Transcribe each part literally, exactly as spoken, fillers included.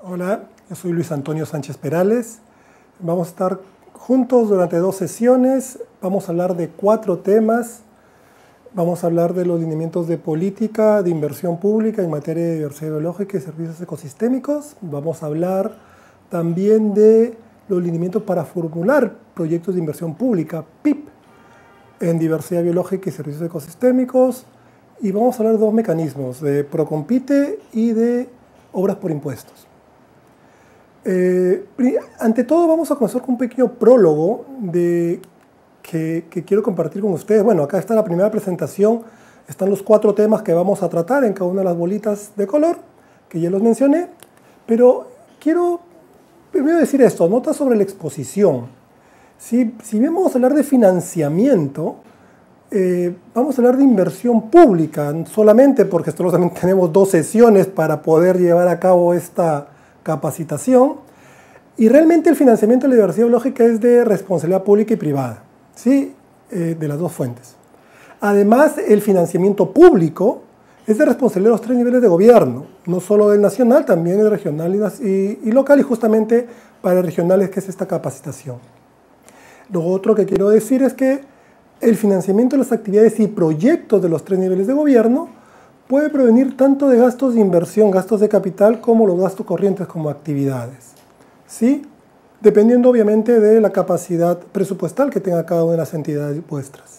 Hola, yo soy Luis Antonio Sánchez Perales. Vamos a estar juntos durante dos sesiones. Vamos a hablar de cuatro temas. Vamos a hablar de los lineamientos de política de inversión pública en materia de diversidad biológica y servicios ecosistémicos. Vamos a hablar también de los lineamientos para formular proyectos de inversión pública, P I P, en diversidad biológica y servicios ecosistémicos. Y vamos a hablar de dos mecanismos, de Procompite y de obras por impuestos. Eh, ante todo vamos a comenzar con un pequeño prólogo de, que, que quiero compartir con ustedes. Bueno, acá está la primera presentación, están los cuatro temas que vamos a tratar en cada una de las bolitas de color, que ya los mencioné, pero quiero primero decir esto, nota sobre la exposición. Si, si bien vamos a hablar de financiamiento, eh, vamos a hablar de inversión pública, solamente porque solamente tenemos dos sesiones para poder llevar a cabo esta capacitación, y realmente el financiamiento de la diversidad biológica es de responsabilidad pública y privada, ¿sí? Eh, de las dos fuentes. Además, el financiamiento público es de responsabilidad de los tres niveles de gobierno, no solo del nacional, también el regional y, y, y local, y justamente para el regional es que es esta capacitación. Lo otro que quiero decir es que el financiamiento de las actividades y proyectos de los tres niveles de gobierno puede provenir tanto de gastos de inversión, gastos de capital, como los gastos corrientes como actividades, ¿sí? Dependiendo obviamente de la capacidad presupuestal que tenga cada una de las entidades vuestras.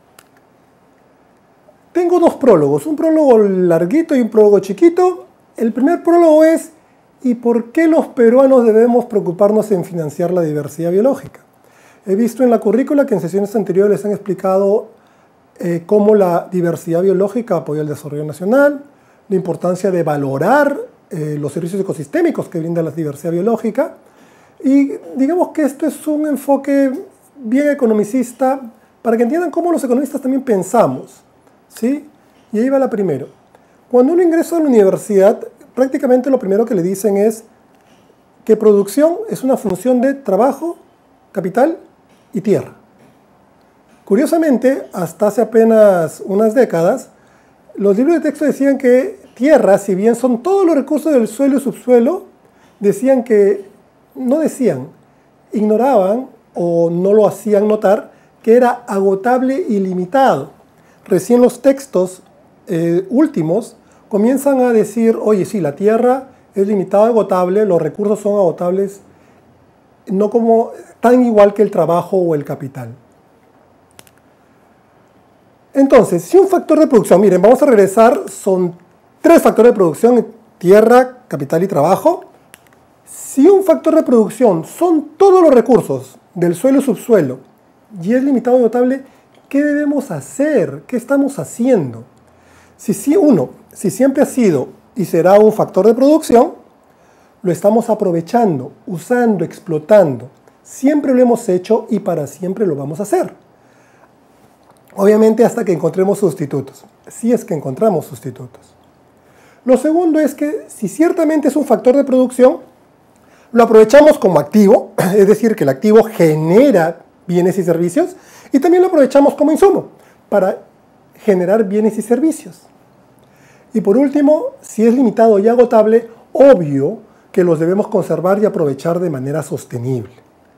Tengo dos prólogos, un prólogo larguito y un prólogo chiquito. El primer prólogo es ¿y por qué los peruanos debemos preocuparnos en financiar la diversidad biológica? He visto en la currícula que en sesiones anteriores les han explicado Eh, cómo la diversidad biológica apoya el desarrollo nacional, la importancia de valorar eh, los servicios ecosistémicos que brinda la diversidad biológica, y digamos que esto es un enfoque bien economicista para que entiendan cómo los economistas también pensamos, ¿sí? Y ahí va la primera. Cuando uno ingresa a la universidad, prácticamente lo primero que le dicen es que producción es una función de trabajo, capital y tierra. Curiosamente, hasta hace apenas unas décadas, los libros de texto decían que tierra, si bien son todos los recursos del suelo y subsuelo, decían que, no decían, ignoraban o no lo hacían notar, que era agotable y limitado. Recién los textos eh, últimos comienzan a decir, oye, sí, la tierra es limitada, agotable, los recursos son agotables, no como tan igual que el trabajo o el capital. Entonces, si un factor de producción, miren, vamos a regresar, son tres factores de producción, tierra, capital y trabajo. Si un factor de producción son todos los recursos del suelo y subsuelo y es limitado y agotable, ¿qué debemos hacer? ¿Qué estamos haciendo? Si, si uno, si siempre ha sido y será un factor de producción, lo estamos aprovechando, usando, explotando. Siempre lo hemos hecho y para siempre lo vamos a hacer. Obviamente hasta que encontremos sustitutos, si es que encontramos sustitutos. Lo segundo es que si ciertamente es un factor de producción, lo aprovechamos como activo, es decir, que el activo genera bienes y servicios, y también lo aprovechamos como insumo para generar bienes y servicios. Y por último, si es limitado y agotable, obvio que los debemos conservar y aprovechar de manera sostenible.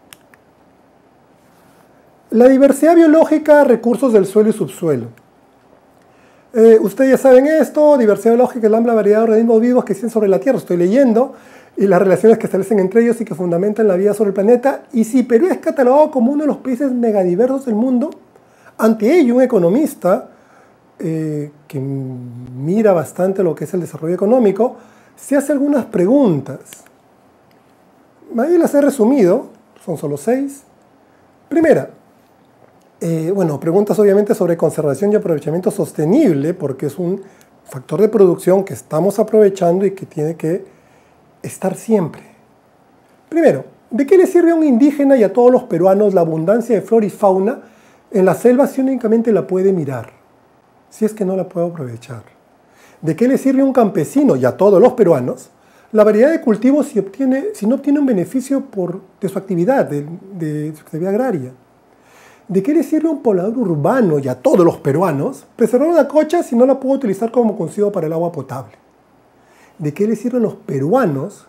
La diversidad biológica, recursos del suelo y subsuelo. Eh, ustedes ya saben esto, diversidad biológica es la amplia variedad de organismos vivos que existen sobre la Tierra. Estoy leyendo, y las relaciones que establecen entre ellos y que fundamentan la vida sobre el planeta. Y si Perú es catalogado como uno de los países megadiversos del mundo, ante ello un economista eh, que mira bastante lo que es el desarrollo económico, se hace algunas preguntas. Ahí las he resumido, son solo seis. Primera, Eh, bueno, preguntas obviamente sobre conservación y aprovechamiento sostenible, porque es un factor de producción que estamos aprovechando y que tiene que estar siempre. Primero, ¿de qué le sirve a un indígena y a todos los peruanos la abundancia de flora y fauna en la selva si únicamente la puede mirar, si es que no la puede aprovechar? ¿De qué le sirve a un campesino y a todos los peruanos la variedad de cultivos si, obtiene, si no obtiene un beneficio por, de su actividad, de, de su actividad agraria? ¿De qué le sirve a un poblador urbano y a todos los peruanos preservar una cocha si no la puedo utilizar como consigo para el agua potable? ¿De qué le sirve a los peruanos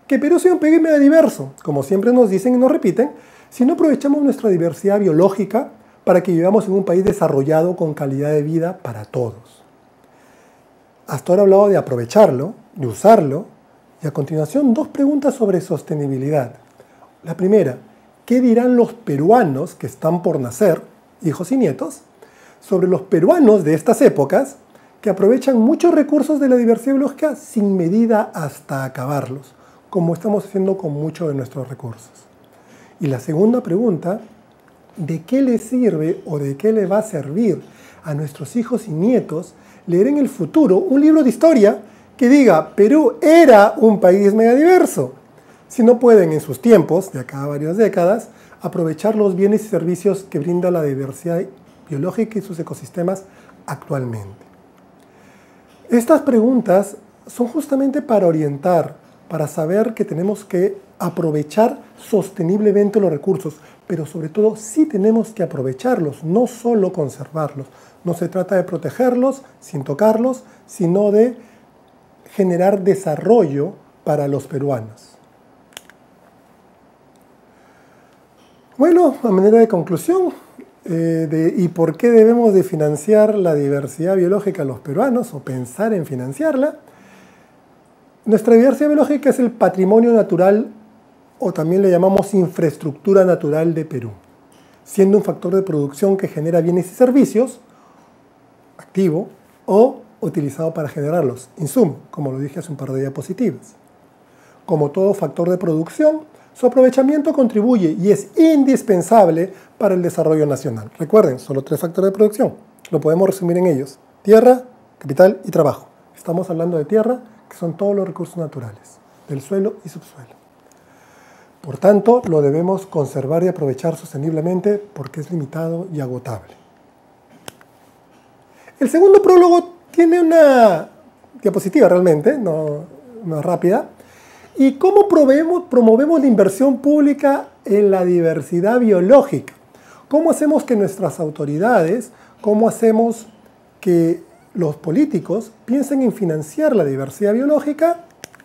que Perú sea un país megadiverso, como siempre nos dicen y nos repiten, si no aprovechamos nuestra diversidad biológica para que vivamos en un país desarrollado con calidad de vida para todos. Hasta ahora he hablado de aprovecharlo, de usarlo, y a continuación dos preguntas sobre sostenibilidad. La primera, ¿qué dirán los peruanos que están por nacer, hijos y nietos, sobre los peruanos de estas épocas que aprovechan muchos recursos de la diversidad biológica sin medida hasta acabarlos, como estamos haciendo con muchos de nuestros recursos? Y la segunda pregunta, ¿de qué le sirve o de qué le va a servir a nuestros hijos y nietos leer en el futuro un libro de historia que diga Perú era un país megadiverso, si no pueden en sus tiempos, de acá a varias décadas, aprovechar los bienes y servicios que brinda la diversidad biológica y sus ecosistemas actualmente? Estas preguntas son justamente para orientar, para saber que tenemos que aprovechar sosteniblemente los recursos, pero sobre todo sí tenemos que aprovecharlos, no solo conservarlos. No se trata de protegerlos sin tocarlos, sino de generar desarrollo para los peruanos. Bueno, a manera de conclusión, eh, de, ¿y por qué debemos de financiar la diversidad biológica a los peruanos o pensar en financiarla? Nuestra diversidad biológica es el patrimonio natural, o también le llamamos infraestructura natural de Perú, siendo un factor de producción que genera bienes y servicios, activo, o utilizado para generarlos, insumo, como lo dije hace un par de diapositivas. Como todo factor de producción, su aprovechamiento contribuye y es indispensable para el desarrollo nacional. Recuerden, solo tres factores de producción. Lo podemos resumir en ellos: tierra, capital y trabajo. Estamos hablando de tierra, que son todos los recursos naturales, del suelo y subsuelo. Por tanto, lo debemos conservar y aprovechar sosteniblemente porque es limitado y agotable. El segundo prólogo tiene una diapositiva realmente, no, no rápida. ¿Y cómo promovemos, promovemos la inversión pública en la diversidad biológica? ¿Cómo hacemos que nuestras autoridades, cómo hacemos que los políticos piensen en financiar la diversidad biológica?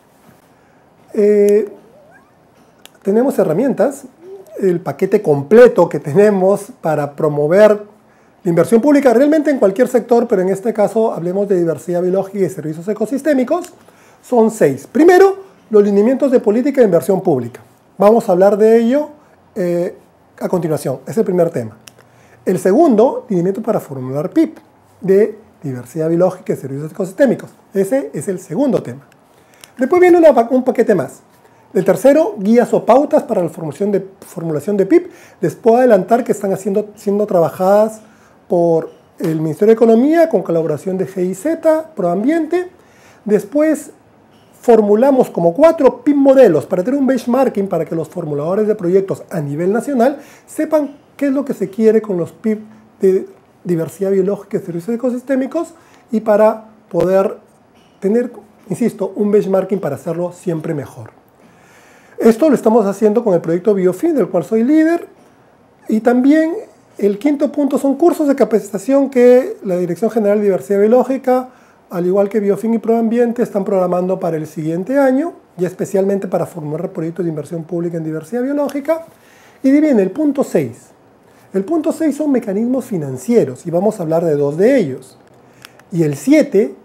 Eh, tenemos herramientas, el paquete completo que tenemos para promover la inversión pública realmente en cualquier sector, pero en este caso hablemos de diversidad biológica y servicios ecosistémicos. Son seis. Primero, los lineamientos de política de inversión pública. Vamos a hablar de ello eh, a continuación. Es el primer tema. El segundo, lineamiento para formular P I B de diversidad biológica y servicios ecosistémicos. Ese es el segundo tema. Después viene una, un paquete más. El tercero, guías o pautas para la formulación de, formulación de P I B. Les puedo adelantar que están haciendo, siendo trabajadas por el Ministerio de Economía con colaboración de G I Z, Proambiente. Después formulamos como cuatro P I B modelos para tener un benchmarking para que los formuladores de proyectos a nivel nacional sepan qué es lo que se quiere con los P I B de diversidad biológica y servicios ecosistémicos y para poder tener, insisto, un benchmarking para hacerlo siempre mejor. Esto lo estamos haciendo con el proyecto Biofin, del cual soy líder, y también el quinto punto son cursos de capacitación que la Dirección General de Diversidad Biológica, al igual que Biofin y Proambiente, están programando para el siguiente año, y especialmente para formular proyectos de inversión pública en diversidad biológica. Y viene el punto seis. El punto seis son mecanismos financieros, y vamos a hablar de dos de ellos. Y el siete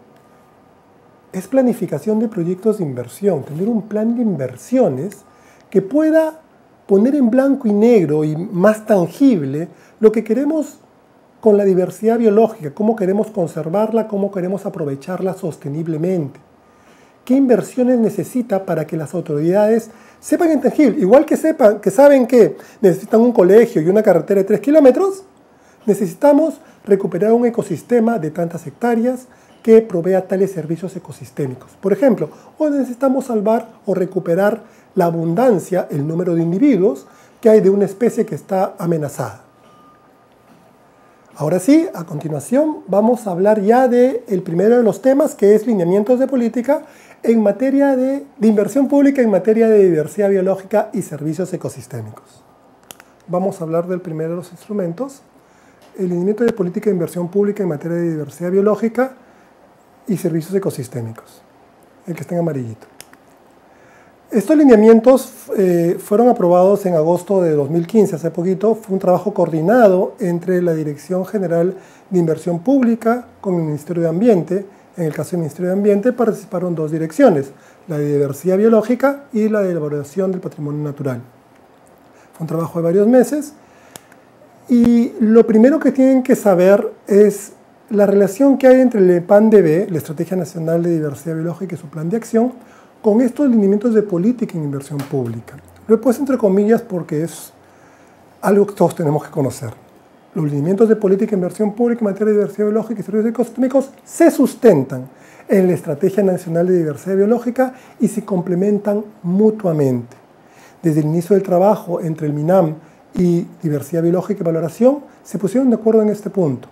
es planificación de proyectos de inversión, tener un plan de inversiones que pueda poner en blanco y negro y más tangible lo que queremos con la diversidad biológica, cómo queremos conservarla, cómo queremos aprovecharla sosteniblemente. ¿Qué inversiones necesita para que las autoridades sepan en tangible? Igual que sepan, que saben que necesitan un colegio y una carretera de tres kilómetros, necesitamos recuperar un ecosistema de tantas hectáreas que provea tales servicios ecosistémicos. Por ejemplo, o necesitamos salvar o recuperar la abundancia, el número de individuos que hay de una especie que está amenazada. Ahora sí, a continuación vamos a hablar ya del primero de los temas, que es lineamientos de política en materia de, de inversión pública en materia de diversidad biológica y servicios ecosistémicos. Vamos a hablar del primero de los instrumentos, el lineamiento de política de inversión pública en materia de diversidad biológica y servicios ecosistémicos, el que está en amarillito. Estos lineamientos eh, fueron aprobados en agosto de dos mil quince, hace poquito. Fue un trabajo coordinado entre la Dirección General de Inversión Pública con el Ministerio de Ambiente. En el caso del Ministerio de Ambiente participaron dos direcciones, la de diversidad biológica y la de elaboración del patrimonio natural. Fue un trabajo de varios meses y lo primero que tienen que saber es la relación que hay entre el P A N D B, la Estrategia Nacional de Diversidad Biológica y su plan de acción, con estos lineamientos de política en inversión pública. Lo he puesto entre comillas porque es algo que todos tenemos que conocer. Los lineamientos de política en inversión pública en materia de diversidad biológica y servicios ecosistémicos se sustentan en la Estrategia Nacional de Diversidad Biológica y se complementan mutuamente. Desde el inicio del trabajo entre el MINAM y Diversidad Biológica y Valoración se pusieron de acuerdo en este punto.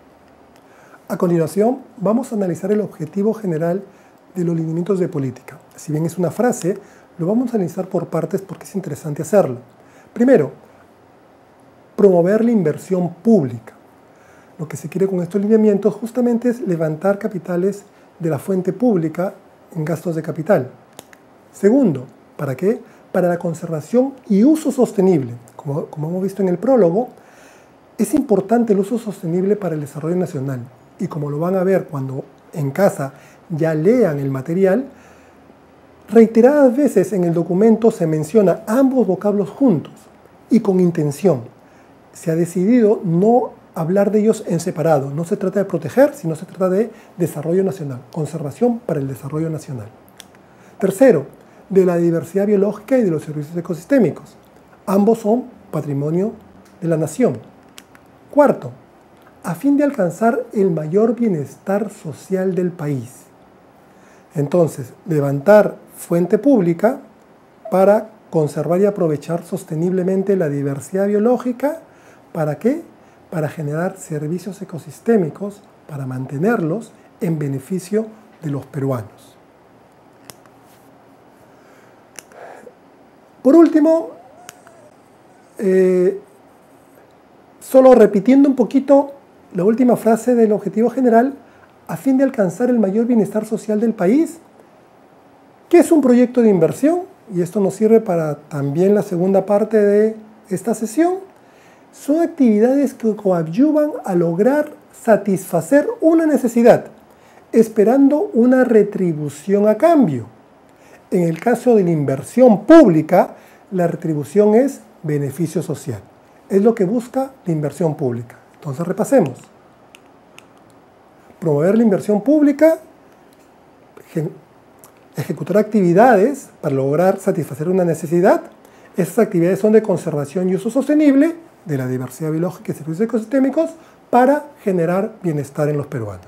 A continuación, vamos a analizar el objetivo general de los lineamientos de política. Si bien es una frase, lo vamos a analizar por partes porque es interesante hacerlo. Primero, promover la inversión pública. Lo que se quiere con estos lineamientos justamente es levantar capitales de la fuente pública en gastos de capital. Segundo, ¿para qué? Para la conservación y uso sostenible. Como, como hemos visto en el prólogo, es importante el uso sostenible para el desarrollo nacional. Y como lo van a ver cuando en casa ya lean el material, reiteradas veces en el documento se menciona ambos vocablos juntos y con intención. Se ha decidido no hablar de ellos en separado. No se trata de proteger, sino se trata de desarrollo nacional, conservación para el desarrollo nacional. Tercero, de la diversidad biológica y de los servicios ecosistémicos. Ambos son patrimonio de la nación. Cuarto, a fin de alcanzar el mayor bienestar social del país. Entonces, levantar fuente pública para conservar y aprovechar sosteniblemente la diversidad biológica. ¿Para qué? Para generar servicios ecosistémicos, para mantenerlos en beneficio de los peruanos. Por último, eh, solo repitiendo un poquito la última frase del objetivo general, a fin de alcanzar el mayor bienestar social del país. ¿Qué es un proyecto de inversión? Y esto nos sirve para también la segunda parte de esta sesión. Son actividades que coadyuvan a lograr satisfacer una necesidad, esperando una retribución a cambio. En el caso de la inversión pública, la retribución es beneficio social. Es lo que busca la inversión pública. Entonces repasemos. Promover la inversión pública, ejecutar actividades para lograr satisfacer una necesidad. Estas actividades son de conservación y uso sostenible de la diversidad biológica y servicios ecosistémicos para generar bienestar en los peruanos.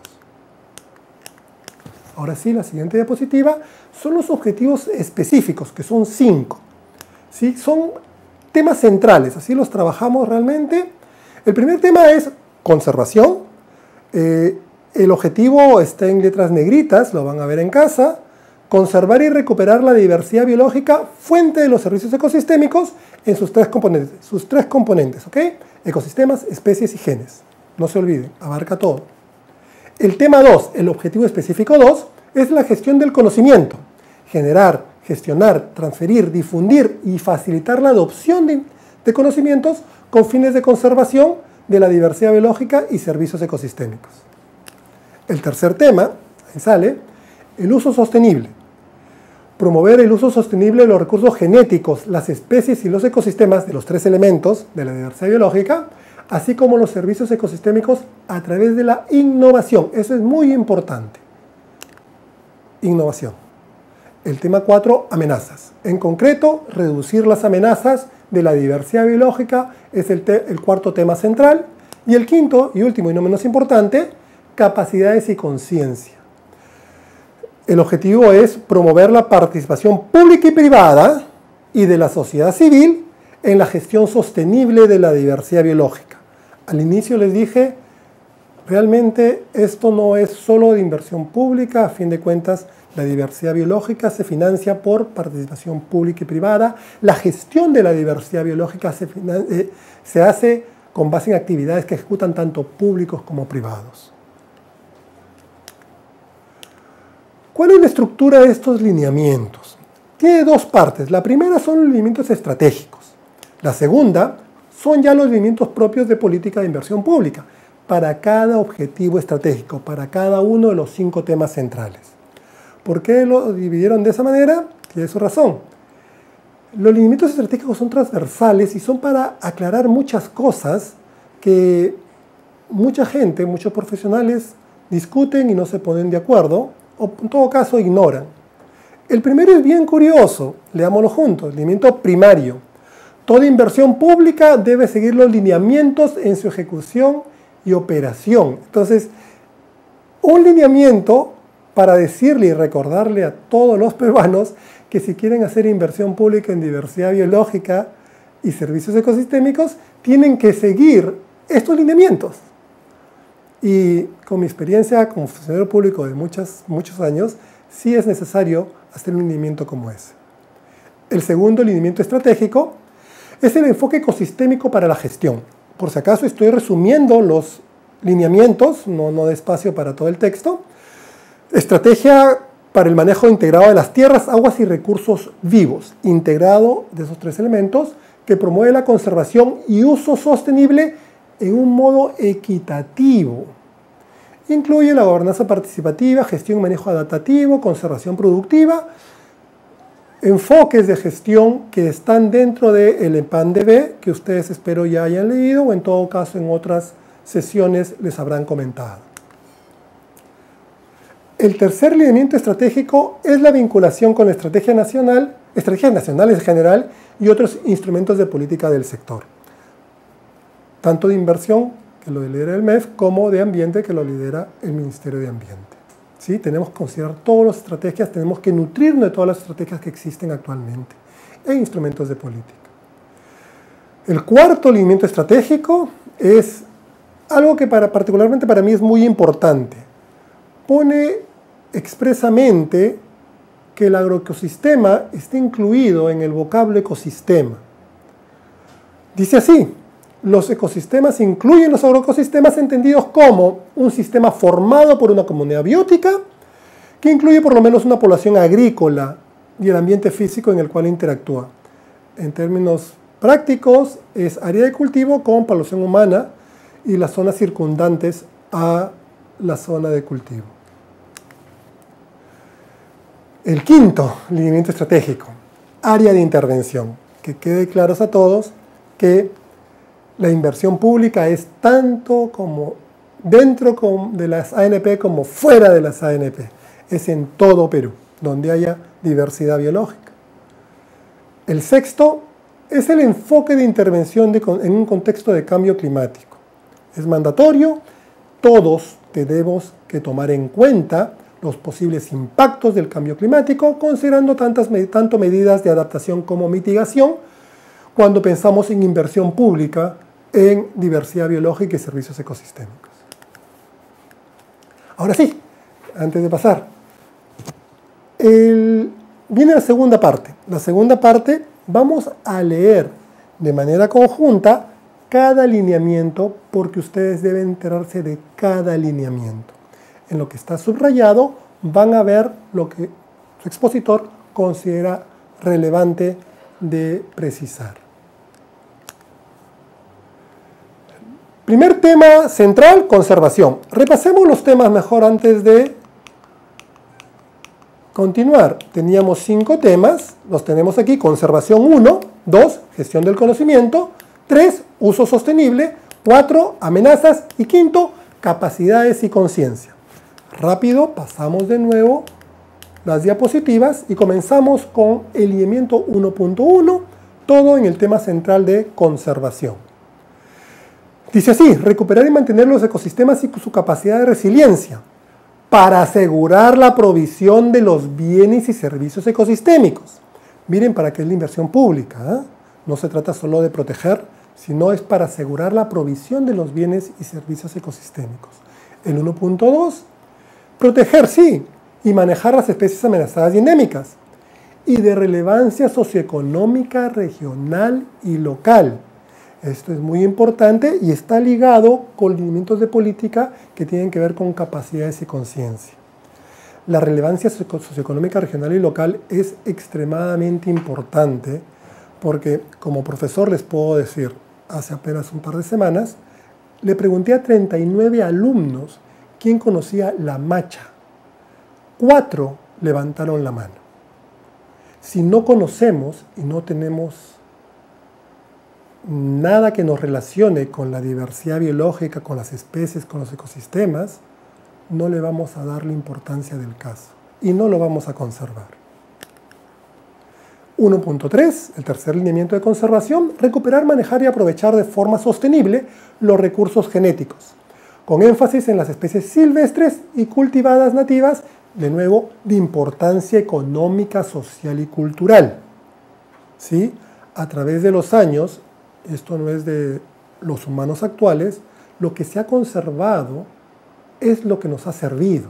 Ahora sí, la siguiente diapositiva son los objetivos específicos, que son cinco. ¿Sí? Son temas centrales, así los trabajamos realmente. El primer tema es conservación. Eh, el objetivo está en letras negritas, lo van a ver en casa. Conservar y recuperar la diversidad biológica, fuente de los servicios ecosistémicos, en sus tres componentes. Sus tres componentes, ¿ok? Ecosistemas, especies y genes. No se olviden, abarca todo. El tema dos, el objetivo específico dos, es la gestión del conocimiento. Generar, gestionar, transferir, difundir y facilitar la adopción de, de conocimientos con fines de conservación de la diversidad biológica y servicios ecosistémicos. El tercer tema, ahí sale, el uso sostenible. Promover el uso sostenible de los recursos genéticos, las especies y los ecosistemas de los tres elementos de la diversidad biológica, así como los servicios ecosistémicos a través de la innovación. Eso es muy importante. Innovación. El tema cuatro, amenazas. En concreto, reducir las amenazas de la diversidad biológica es el, el cuarto tema central. Y el quinto y último y no menos importante, capacidades y conciencia. El objetivo es promover la participación pública y privada y de la sociedad civil en la gestión sostenible de la diversidad biológica. Al inicio les dije, realmente esto no es solo de inversión pública, a fin de cuentas la diversidad biológica se financia por participación pública y privada, la gestión de la diversidad biológica se, eh, se hace con base en actividades que ejecutan tanto públicos como privados. ¿Cuál es la estructura de estos lineamientos? tiene dos partes. La primera son los lineamientos estratégicos. La segunda son ya los lineamientos propios de política de inversión pública, para cada objetivo estratégico, para cada uno de los cinco temas centrales. ¿Por qué lo dividieron de esa manera? Tiene su razón. Los lineamientos estratégicos son transversales y son para aclarar muchas cosas que mucha gente, muchos profesionales discuten y no se ponen de acuerdo, o en todo caso ignoran. El primero es bien curioso, leámoslo juntos, lineamiento primario. Toda inversión pública debe seguir los lineamientos en su ejecución y operación. Entonces, un lineamiento para decirle y recordarle a todos los peruanos que si quieren hacer inversión pública en diversidad biológica y servicios ecosistémicos, tienen que seguir estos lineamientos. Y con mi experiencia como funcionario público de muchos, muchos años, sí es necesario hacer un lineamiento como ese. El segundo lineamiento estratégico es el enfoque ecosistémico para la gestión. Por si acaso estoy resumiendo los lineamientos, no, no de espacio para todo el texto. Estrategia para el manejo integrado de las tierras, aguas y recursos vivos, integrado de esos tres elementos, que promueve la conservación y uso sostenible en un modo equitativo. Incluye la gobernanza participativa, gestión y manejo adaptativo, conservación productiva, enfoques de gestión que están dentro del E P A N D B, que ustedes espero ya hayan leído, o en todo caso en otras sesiones les habrán comentado. El tercer lineamiento estratégico es la vinculación con la estrategia nacional, estrategias nacionales en general y otros instrumentos de política del sector. Tanto de inversión, que lo lidera el M E F, como de ambiente, que lo lidera el Ministerio de Ambiente. ¿Sí? Tenemos que considerar todas las estrategias, tenemos que nutrirnos de todas las estrategias que existen actualmente e instrumentos de política. El cuarto lineamiento estratégico es algo que para, particularmente para mí es muy importante. Pone expresamente que el agroecosistema está incluido en el vocablo ecosistema. Dice así: los ecosistemas incluyen los agroecosistemas entendidos como un sistema formado por una comunidad biótica que incluye por lo menos una población agrícola y el ambiente físico en el cual interactúa. En términos prácticos, es área de cultivo con población humana y las zonas circundantes a la zona de cultivo. El quinto lineamiento estratégico, área de intervención. Que quede claro a todos que la inversión pública es tanto como dentro de las A N P como fuera de las A N P. Es en todo Perú, donde haya diversidad biológica. El sexto es el enfoque de intervención de, en un contexto de cambio climático. Es mandatorio, todos tenemos que tomar en cuenta los posibles impactos del cambio climático, considerando tantas, tanto medidas de adaptación como mitigación, cuando pensamos en inversión pública en diversidad biológica y servicios ecosistémicos. Ahora sí, antes de pasar, el, viene la segunda parte. La segunda parte vamos a leer de manera conjunta cada lineamiento porque ustedes deben enterarse de cada lineamiento. En lo que está subrayado van a ver lo que su expositor considera relevante de precisar. Primer tema central, conservación. Repasemos los temas mejor antes de continuar. Teníamos cinco temas, los tenemos aquí: conservación uno, dos, gestión del conocimiento, tres, uso sostenible, cuatro, amenazas y quinto, capacidades y conciencia. Rápido, pasamos de nuevo las diapositivas y comenzamos con el lineamiento uno punto uno, todo en el tema central de conservación. Dice así: recuperar y mantener los ecosistemas y su capacidad de resiliencia para asegurar la provisión de los bienes y servicios ecosistémicos. Miren para qué es la inversión pública, ¿eh? No se trata solo de proteger, sino es para asegurar la provisión de los bienes y servicios ecosistémicos. El uno punto dos, proteger, sí, y manejar las especies amenazadas y endémicas, y de relevancia socioeconómica, regional y local. Esto es muy importante y está ligado con lineamientos de política que tienen que ver con capacidades y conciencia. la relevancia socioeconómica regional y local es extremadamente importante porque como profesor les puedo decir, hace apenas un par de semanas, le pregunté a treinta y nueve alumnos quién conocía la macha. Cuatro levantaron la mano. Si no conocemos y no tenemos nada que nos relacione con la diversidad biológica, con las especies, con los ecosistemas, no le vamos a dar la importancia del caso y no lo vamos a conservar. uno punto tres, el tercer lineamiento de conservación, recuperar, manejar y aprovechar de forma sostenible los recursos genéticos, con énfasis en las especies silvestres y cultivadas nativas, de nuevo, de importancia económica, social y cultural. ¿Sí? A través de los años, esto no es de los humanos actuales, lo que se ha conservado es lo que nos ha servido.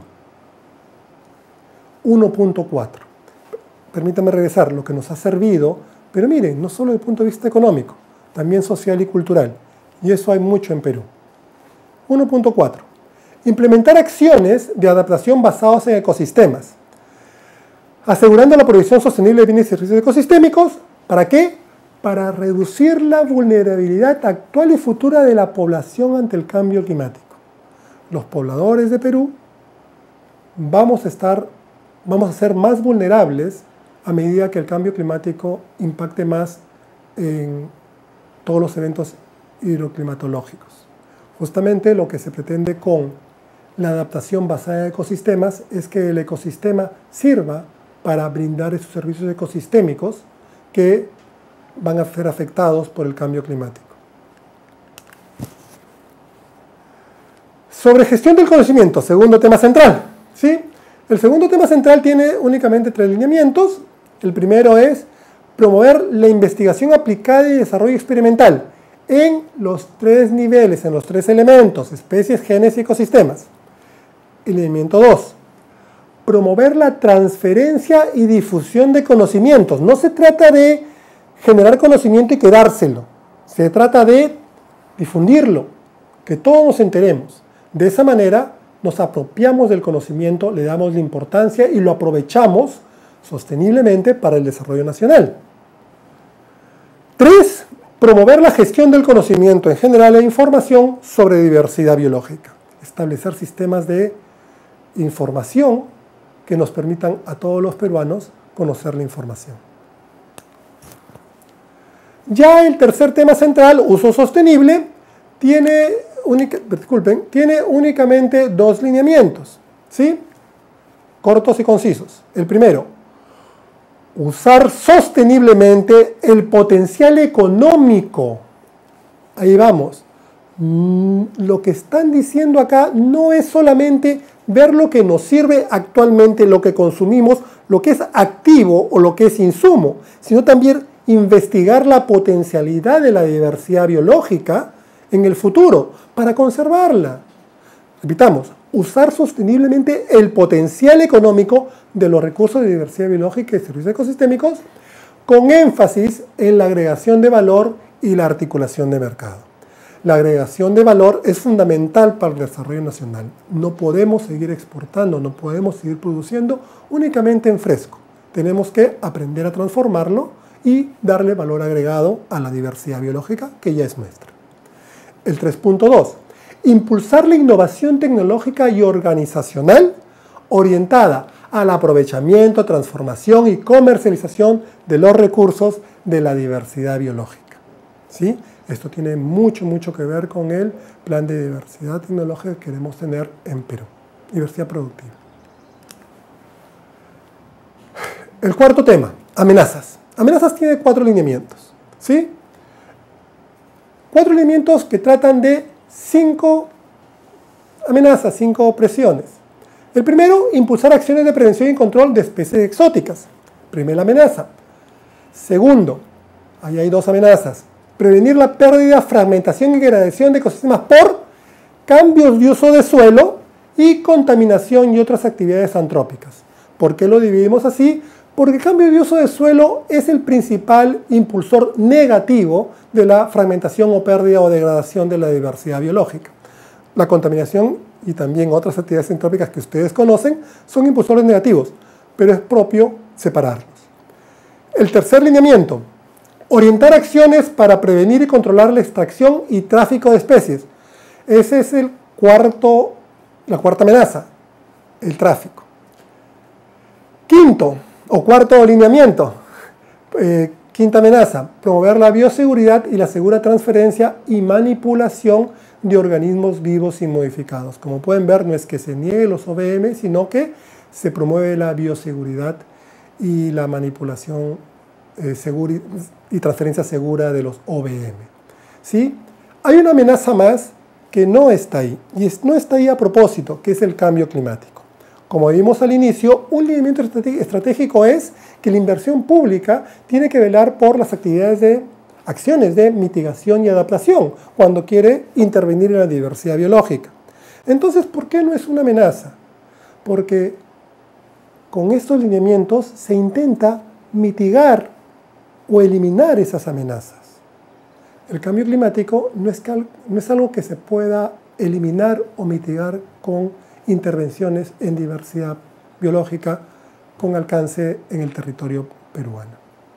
uno punto cuatro. Permítame regresar, lo que nos ha servido, pero miren, no solo desde el punto de vista económico, también social y cultural. Y eso hay mucho en Perú. uno punto cuatro. Implementar acciones de adaptación basadas en ecosistemas, asegurando la provisión sostenible de bienes y servicios ecosistémicos. ¿Para qué? Para reducir la vulnerabilidad actual y futura de la población ante el cambio climático. Los pobladores de Perú vamos a estar, vamos a ser más vulnerables a medida que el cambio climático impacte más en todos los eventos hidroclimatológicos. Justamente lo que se pretende con la adaptación basada en ecosistemas es que el ecosistema sirva para brindar esos servicios ecosistémicos que van a ser afectados por el cambio climático. Sobre gestión del conocimiento, segundo tema central. ¿Sí? El segundo tema central tiene únicamente tres lineamientos. El primero es promover la investigación aplicada y desarrollo experimental en los tres niveles, en los tres elementos, especies, genes y ecosistemas. El lineamiento dos, promover la transferencia y difusión de conocimientos. No se trata de generar conocimiento y quedárselo. Se trata de difundirlo, que todos nos enteremos. De esa manera nos apropiamos del conocimiento, le damos la importancia y lo aprovechamos sosteniblemente para el desarrollo nacional. Tres, promover la gestión del conocimiento en general e información sobre diversidad biológica. Establecer sistemas de información que nos permitan a todos los peruanos conocer la información. Ya el tercer tema central, uso sostenible, tiene, única, disculpen, tiene únicamente dos lineamientos, ¿sí? Cortos y concisos. El primero, usar sosteniblemente el potencial económico. Ahí vamos. Lo que están diciendo acá no es solamente ver lo que nos sirve actualmente, lo que consumimos, lo que es activo o lo que es insumo, sino también investigar la potencialidad de la diversidad biológica en el futuro para conservarla. Repitamos, usar sosteniblemente el potencial económico de los recursos de diversidad biológica y servicios ecosistémicos con énfasis en la agregación de valor y la articulación de mercado. La agregación de valor es fundamental para el desarrollo nacional. No podemos seguir exportando, no podemos seguir produciendo únicamente en fresco. Tenemos que aprender a transformarlo y darle valor agregado a la diversidad biológica que ya es nuestra. El tres punto dos. Impulsar la innovación tecnológica y organizacional orientada al aprovechamiento, transformación y comercialización de los recursos de la diversidad biológica. ¿Sí? Esto tiene mucho, mucho que ver con el plan de diversidad tecnológica que queremos tener en Perú. Diversidad productiva. El cuarto tema, amenazas. Amenazas tiene cuatro lineamientos, ¿sí? Cuatro lineamientos que tratan de cinco amenazas, cinco opresiones. El primero, impulsar acciones de prevención y control de especies exóticas. Primera amenaza. Segundo, ahí hay dos amenazas. Prevenir la pérdida, fragmentación y degradación de ecosistemas por cambios de uso de suelo y contaminación y otras actividades antrópicas. ¿Por qué lo dividimos así? Porque el cambio de uso de suelo es el principal impulsor negativo de la fragmentación o pérdida o degradación de la diversidad biológica. La contaminación y también otras actividades entrópicas que ustedes conocen, son impulsores negativos, pero es propio separarlos. El tercer lineamiento, orientar acciones para prevenir y controlar la extracción y tráfico de especies. Ese es el cuarto, la cuarta amenaza, el tráfico. Quinto o cuarto lineamiento, eh, quinta amenaza, promover la bioseguridad y la segura transferencia y manipulación de organismos vivos y modificados. Como pueden ver, no es que se niegue los O V M, sino que se promueve la bioseguridad y la manipulación eh, segura y transferencia segura de los O V M. ¿Sí? Hay una amenaza más que no está ahí, y es, no está ahí a propósito, que es el cambio climático. Como vimos al inicio, un lineamiento estratégico es que la inversión pública tiene que velar por las actividades de acciones de mitigación y adaptación cuando quiere intervenir en la diversidad biológica. Entonces, ¿por qué no es una amenaza? Porque con estos lineamientos se intenta mitigar o eliminar esas amenazas. El cambio climático no es, no es algo que se pueda eliminar o mitigar con intervenciones en diversidad biológica con alcance en el territorio peruano.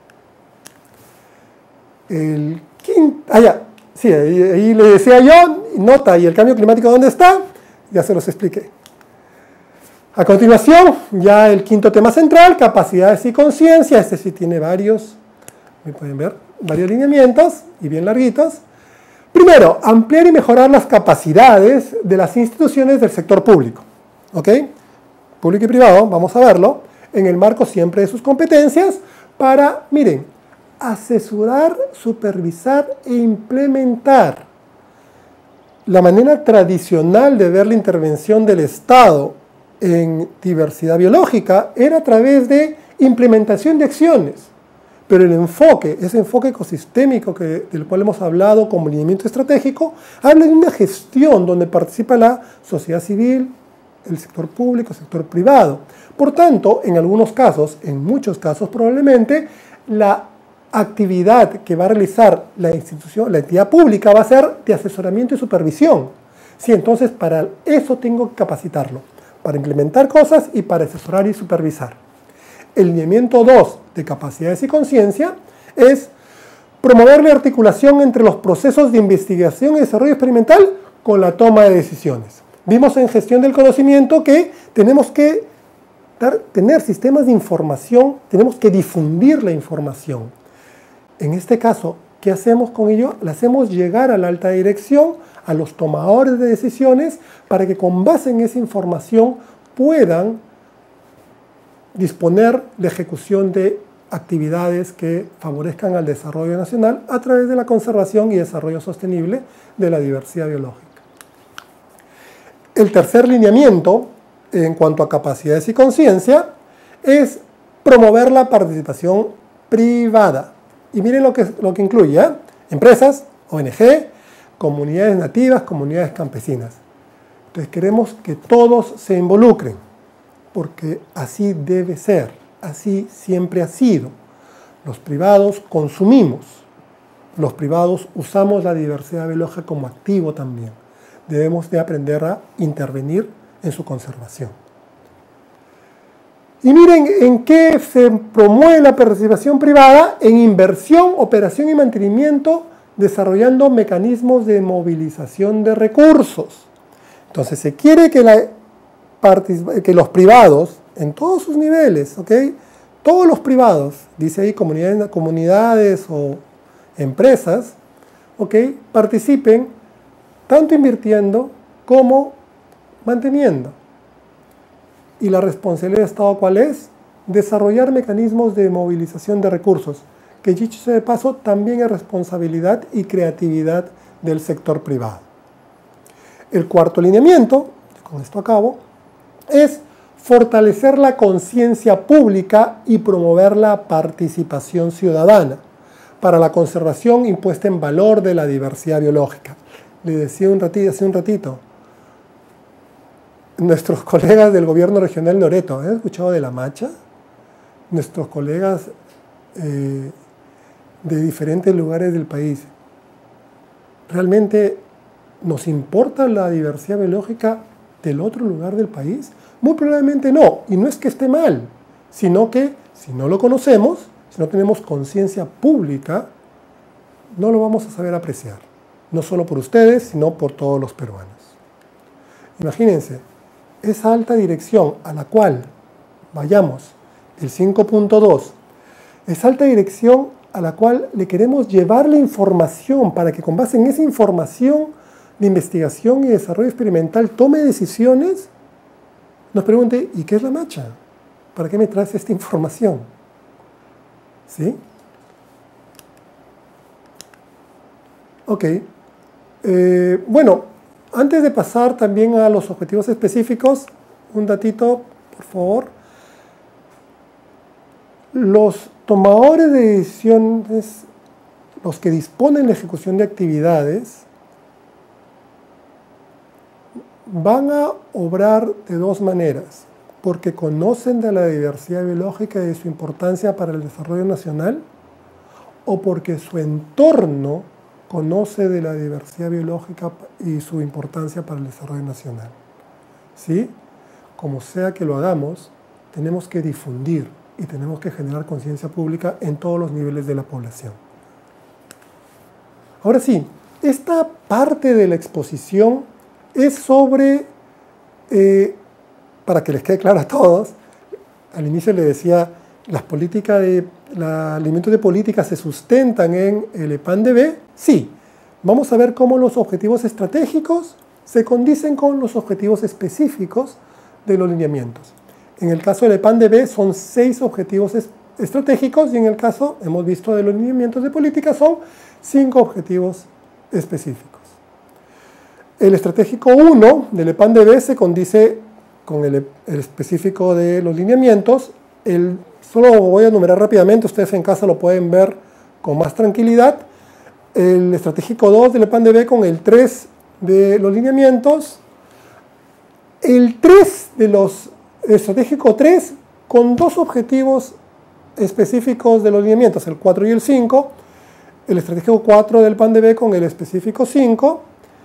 El quinto, ah, ya, sí, ahí, ahí le decía yo, nota, ¿y el cambio climático dónde está? Ya se los expliqué. A continuación, ya el quinto tema central, capacidades y conciencia. Este sí tiene varios, me pueden ver, varios lineamientos y bien larguitos. Primero, ampliar y mejorar las capacidades de las instituciones del sector público. ¿Ok? Público y privado, vamos a verlo, en el marco siempre de sus competencias para, miren, asesorar, supervisar e implementar. La manera tradicional de ver la intervención del Estado en diversidad biológica era a través de implementación de acciones. Pero el enfoque, ese enfoque ecosistémico que, del cual hemos hablado como lineamiento estratégico, habla de una gestión donde participa la sociedad civil, el sector público, el sector privado. Por tanto, en algunos casos, en muchos casos probablemente, la actividad que va a realizar la institución, la entidad pública va a ser de asesoramiento y supervisión. Sí, entonces para eso tengo que capacitarlo, para implementar cosas y para asesorar y supervisar. El lineamiento dos de capacidades y conciencia es promover la articulación entre los procesos de investigación y desarrollo experimental con la toma de decisiones. Vimos en gestión del conocimiento que tenemos que dar, tener sistemas de información, tenemos que difundir la información. En este caso, ¿qué hacemos con ello? Le hacemos llegar a la alta dirección, a los tomadores de decisiones, para que con base en esa información puedan disponer la ejecución de actividades que favorezcan al desarrollo nacional a través de la conservación y desarrollo sostenible de la diversidad biológica. El tercer lineamiento, en cuanto a capacidades y conciencia, es promover la participación privada. Y miren lo que, lo que incluye, ¿eh? Empresas, O N G, comunidades nativas, comunidades campesinas. Entonces queremos que todos se involucren, porque así debe ser, así siempre ha sido. Los privados consumimos, los privados usamos la diversidad biológica como activo también. Debemos de aprender a intervenir en su conservación. Y miren en qué se promueve la participación privada: en inversión, operación y mantenimiento, desarrollando mecanismos de movilización de recursos. Entonces se quiere que, la, que los privados, en todos sus niveles, ¿ok? Todos los privados, dice ahí comunidades, comunidades o empresas, ¿ok? Participen tanto invirtiendo como manteniendo. ¿Y la responsabilidad del Estado cuál es? Desarrollar mecanismos de movilización de recursos, que dicho sea de paso también es responsabilidad y creatividad del sector privado. El cuarto lineamiento, con esto acabo, es fortalecer la conciencia pública y promover la participación ciudadana para la conservación y puesta en valor de la diversidad biológica. Le decía un ratito, hace un ratito, nuestros colegas del gobierno regional Loreto, ¿han escuchado de la Macha? Nuestros colegas eh, de diferentes lugares del país. ¿Realmente nos importa la diversidad biológica del otro lugar del país? Muy probablemente no, y no es que esté mal, sino que si no lo conocemos, si no tenemos conciencia pública, no lo vamos a saber apreciar, no solo por ustedes, sino por todos los peruanos. Imagínense, esa alta dirección a la cual vayamos, el cinco punto dos, esa alta dirección a la cual le queremos llevar la información para que con base en esa información de investigación y desarrollo experimental tome decisiones, nos pregunte, ¿y qué es la macha? ¿Para qué me traes esta información? ¿Sí? Ok. Eh, bueno, antes de pasar también a los objetivos específicos, un datito, por favor. Los tomadores de decisiones, los que disponen la ejecución de actividades, van a obrar de dos maneras, porque conocen de la diversidad biológica y de su importancia para el desarrollo nacional, o porque su entorno conoce de la diversidad biológica y su importancia para el desarrollo nacional. ¿Sí? Como sea que lo hagamos, tenemos que difundir y tenemos que generar conciencia pública en todos los niveles de la población. Ahora sí, esta parte de la exposición es sobre, eh, para que les quede claro a todos, al inicio les decía, las políticas de, los alimentos de política se sustentan en el E P A N D B. Sí, vamos a ver cómo los objetivos estratégicos se condicen con los objetivos específicos de los lineamientos. En el caso del E P A N D B son seis objetivos estratégicos y en el caso, hemos visto, de los lineamientos de política son cinco objetivos específicos. El estratégico uno del E P A N D B se condice con el, el específico de los lineamientos. El, solo voy a enumerar rápidamente, ustedes en casa lo pueden ver con más tranquilidad. El estratégico dos del E P A N D B con el tres de los lineamientos. El tres de los estratégico tres con dos objetivos específicos de los lineamientos, el cuatro y el cinco. El estratégico cuatro del E P A N D B con el específico cinco.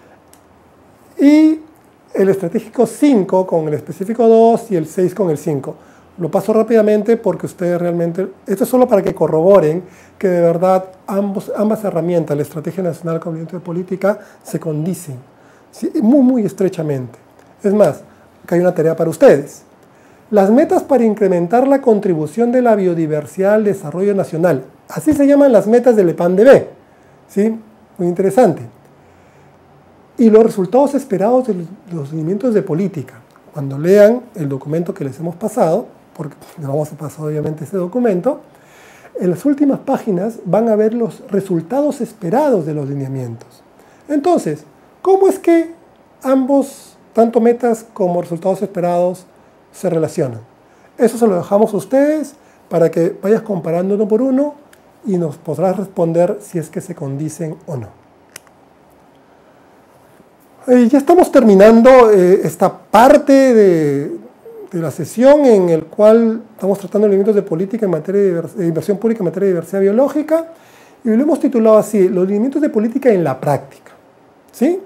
Y el estratégico cinco con el específico dos y el seis con el cinco. Lo paso rápidamente porque ustedes realmente, esto es solo para que corroboren que de verdad ambos, ambas herramientas, la Estrategia Nacional de Alimentos de Política, se condicen, ¿sí? muy, muy estrechamente. Es más, acá hay una tarea para ustedes. Las metas para incrementar la contribución de la biodiversidad al desarrollo nacional. Así se llaman las metas del E P A N D B. ¿Sí? Muy interesante. Y los resultados esperados de los lineamientos de política. Cuando lean el documento que les hemos pasado, porque les vamos a pasar obviamente ese documento, en las últimas páginas van a ver los resultados esperados de los lineamientos. Entonces, ¿cómo es que ambos, tanto metas como resultados esperados, se relacionan? Eso se lo dejamos a ustedes para que vayas comparando uno por uno y nos podrás responder si es que se condicen o no. Eh, ya estamos terminando eh, esta parte de, de la sesión en el cual estamos tratando elementos de política en materia de, de inversión pública en materia de diversidad biológica y lo hemos titulado así, los lineamientos de política en la práctica. ¿Sí?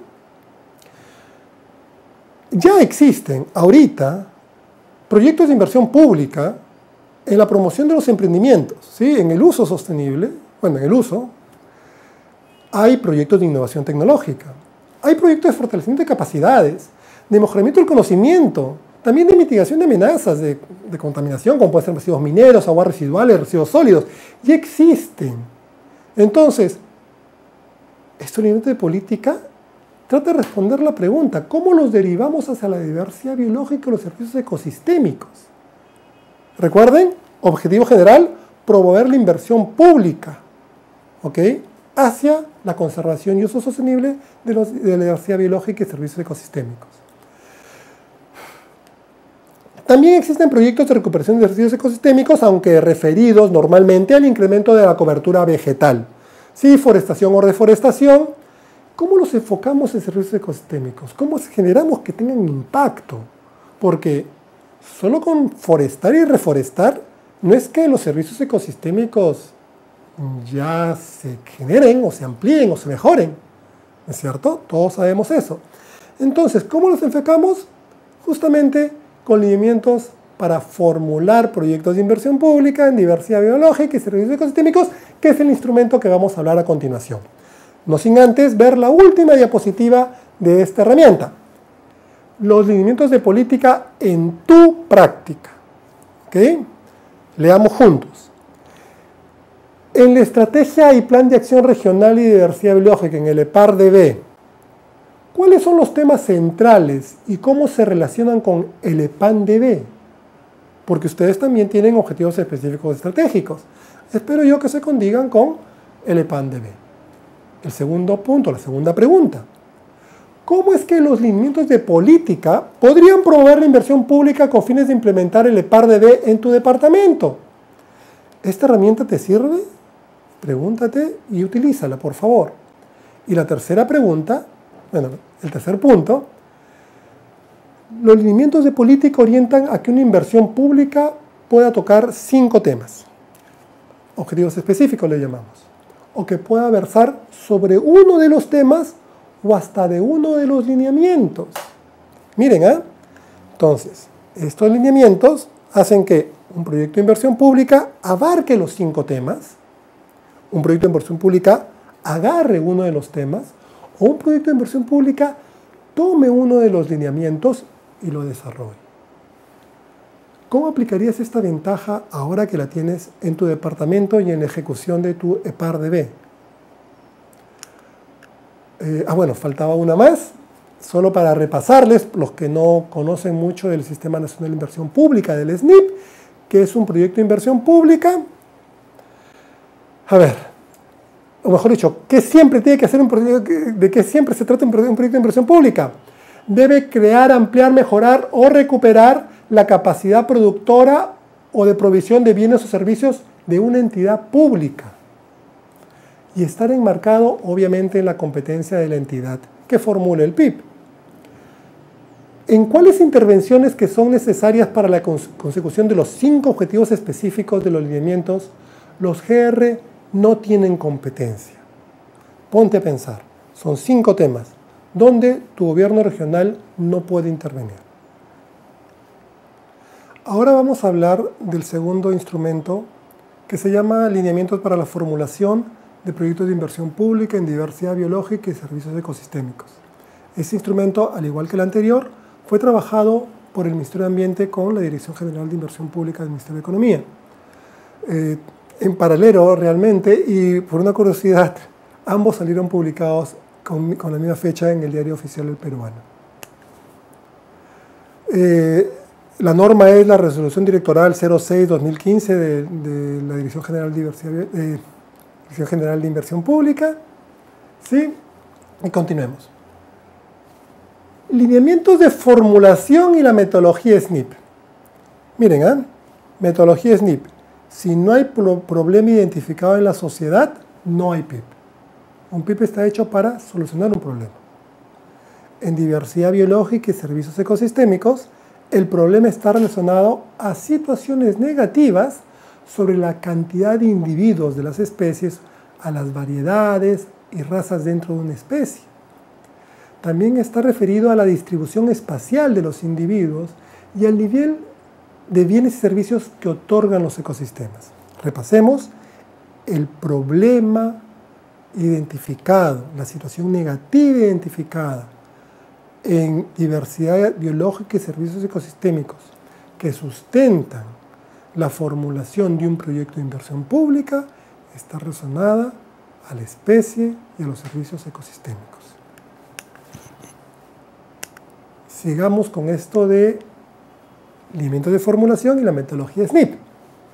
Ya existen ahorita proyectos de inversión pública en la promoción de los emprendimientos, ¿sí? En el uso sostenible, bueno, en el uso, hay proyectos de innovación tecnológica, hay proyectos de fortalecimiento de capacidades, de mejoramiento del conocimiento, también de mitigación de amenazas de, de contaminación, como pueden ser residuos mineros, aguas residuales, residuos sólidos, ya existen. Entonces, este elemento de política trata de responder la pregunta, ¿cómo los derivamos hacia la diversidad biológica y los servicios ecosistémicos? Recuerden, objetivo general, promover la inversión pública, ¿ok?, hacia la conservación y uso sostenible de, los, de la diversidad biológica y servicios ecosistémicos. También existen proyectos de recuperación de servicios ecosistémicos, aunque referidos normalmente al incremento de la cobertura vegetal. Sí, forestación o reforestación. ¿Cómo los enfocamos en servicios ecosistémicos? ¿Cómo generamos que tengan impacto? Porque solo con forestar y reforestar no es que los servicios ecosistémicos ya se generen o se amplíen o se mejoren, ¿no es cierto? Todos sabemos eso. Entonces, ¿cómo los enfocamos? justamente con lineamientos para formular proyectos de inversión pública en diversidad biológica y servicios ecosistémicos, que es el instrumento que vamos a hablar a continuación. No sin antes ver la última diapositiva de esta herramienta. Los lineamientos de política en tu práctica. ¿Okay? Leamos juntos. En la Estrategia y Plan de Acción Regional y Diversidad Biológica, en el E P A R D B, ¿cuáles son los temas centrales y cómo se relacionan con el E P A N D B? Porque ustedes también tienen objetivos específicos estratégicos. Espero yo que se condigan con el E P A N D B. El segundo punto, la segunda pregunta. ¿Cómo es que los lineamientos de política podrían promover la inversión pública con fines de implementar el E P A R D B en tu departamento? ¿Esta herramienta te sirve? Pregúntate y utilízala, por favor. Y la tercera pregunta, bueno, el tercer punto, los lineamientos de política orientan a que una inversión pública pueda tocar cinco temas. Objetivos específicos le llamamos. O que pueda versar sobre uno de los temas o hasta de uno de los lineamientos. Miren, ¿eh? Entonces, estos lineamientos hacen que un proyecto de inversión pública abarque los cinco temas, un proyecto de inversión pública agarre uno de los temas, o un proyecto de inversión pública tome uno de los lineamientos y lo desarrolle. ¿Cómo aplicarías esta ventaja ahora que la tienes en tu departamento y en la ejecución de tu E P A R D B? Eh, ah, bueno, faltaba una más, solo para repasarles, los que no conocen mucho del Sistema Nacional de Inversión Pública, del S N I P, que es un proyecto de inversión pública. A ver, o mejor dicho, ¿qué siempre tiene que hacer un proyecto, de qué siempre se trata un proyecto de inversión pública? Debe crear, ampliar, mejorar o recuperar la capacidad productora o de provisión de bienes o servicios de una entidad pública y estar enmarcado obviamente en la competencia de la entidad que formule el P I B. ¿En cuáles intervenciones que son necesarias para la consecución de los cinco objetivos específicos de los lineamientos los G R no tienen competencia? Ponte a pensar, son cinco temas donde tu gobierno regional no puede intervenir. Ahora vamos a hablar del segundo instrumento que se llama Lineamientos para la Formulación de Proyectos de Inversión Pública en Diversidad Biológica y Servicios Ecosistémicos. Este instrumento, al igual que el anterior, fue trabajado por el Ministerio de Ambiente con la Dirección General de Inversión Pública del Ministerio de Economía. Eh, en paralelo, realmente, y por una curiosidad, ambos salieron publicados con, con la misma fecha en el Diario Oficial del Peruano. Eh, la norma es la Resolución Directoral cero seis guión dos mil quince de, de la Dirección General de, Diversidad, eh, Dirección General de Inversión Pública. ¿Sí? Y continuemos. Lineamientos de formulación y la metodología S N I P. Miren, ¿eh? Metodología S N I P. Si no hay pro problema identificado en la sociedad, no hay P I B. Un P I B está hecho para solucionar un problema. En diversidad biológica y servicios ecosistémicos, el problema está relacionado a situaciones negativas sobre la cantidad de individuos de las especies, a las variedades y razas dentro de una especie. También está referido a la distribución espacial de los individuos y al nivel de bienes y servicios que otorgan los ecosistemas. Repasemos el problema identificado, la situación negativa identificada en diversidad biológica y servicios ecosistémicos que sustentan la formulación de un proyecto de inversión pública está relacionada a la especie y a los servicios ecosistémicos. Sigamos con esto de lineamientos de formulación y la metodología S N I P.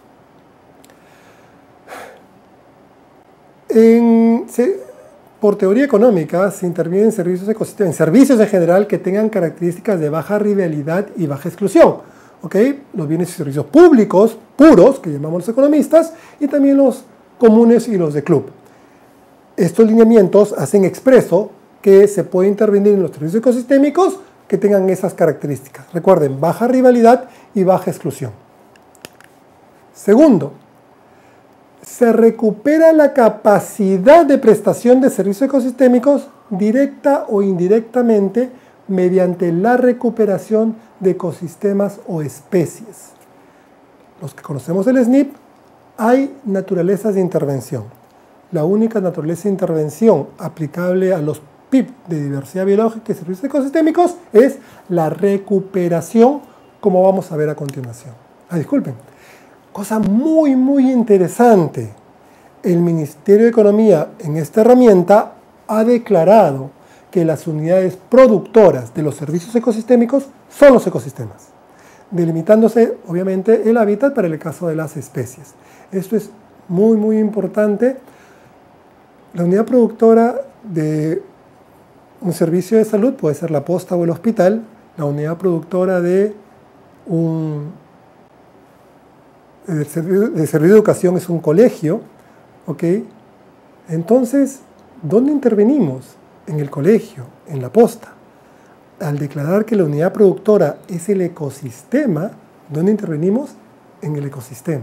En, se, por teoría económica se interviene en servicios ecosistémicos, en servicios en general que tengan características de baja rivalidad y baja exclusión. ¿Okay? Los bienes y servicios públicos, puros, que llamamos los economistas, y también los comunes y los de club. Estos lineamientos hacen expreso que se puede intervenir en los servicios ecosistémicos que tengan esas características. Recuerden, baja rivalidad y baja exclusión. Segundo, se recupera la capacidad de prestación de servicios ecosistémicos directa o indirectamente mediante la recuperación de ecosistemas o especies. Los que conocemos el S N I P, hay naturalezas de intervención. La única naturaleza de intervención aplicable a los P I B de diversidad biológica y servicios ecosistémicos es la recuperación, como vamos a ver a continuación. Ah, disculpen. Cosa muy, muy interesante. El Ministerio de Economía en esta herramienta ha declarado que las unidades productoras de los servicios ecosistémicos son los ecosistemas, delimitándose obviamente el hábitat para el caso de las especies. Esto es muy, muy importante. La unidad productora de un servicio de salud puede ser la posta o el hospital. La unidad productora de un de servicio, de servicio de educación es un colegio. ¿Ok? Entonces, ¿dónde intervenimos? En el colegio, en la posta. Al declarar que la unidad productora es el ecosistema, ¿dónde intervenimos? En el ecosistema.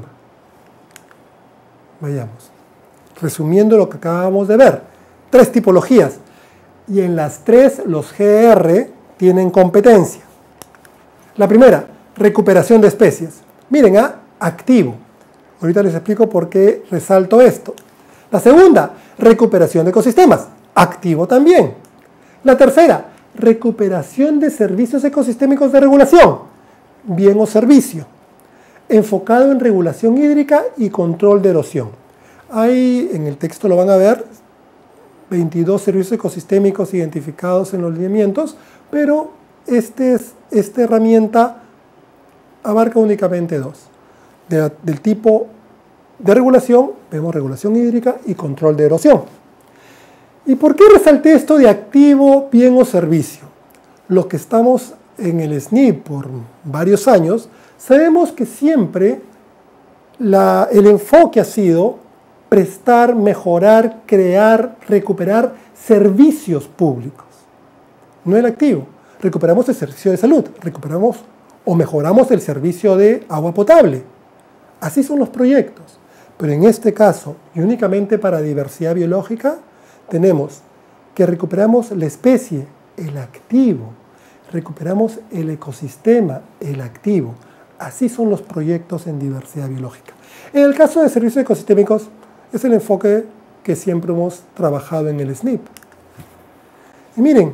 Vayamos. Resumiendo lo que acabamos de ver. Tres tipologías. Y en las tres los G R tienen competencia. La primera, recuperación de especies. Miren, ¿ah? Activo. Ahorita les explico por qué resalto esto. La segunda, recuperación de ecosistemas. Activo también. La tercera, recuperación de servicios ecosistémicos de regulación. Bien o servicio. Enfocado en regulación hídrica y control de erosión. Hay, en el texto lo van a ver, veintidós servicios ecosistémicos identificados en los lineamientos, pero este es, esta herramienta abarca únicamente dos. De, del tipo de regulación, vemos regulación hídrica y control de erosión. ¿Y por qué resalté esto de activo, bien o servicio? Los que estamos en el S N I P por varios años, sabemos que siempre la, el enfoque ha sido prestar, mejorar, crear, recuperar servicios públicos. No el activo. Recuperamos el servicio de salud, recuperamos o mejoramos el servicio de agua potable. Así son los proyectos. Pero en este caso, y únicamente para diversidad biológica, tenemos que recuperamos la especie, el activo. Recuperamos el ecosistema, el activo. Así son los proyectos en diversidad biológica. En el caso de servicios ecosistémicos, es el enfoque que siempre hemos trabajado en el S N I P. Y miren,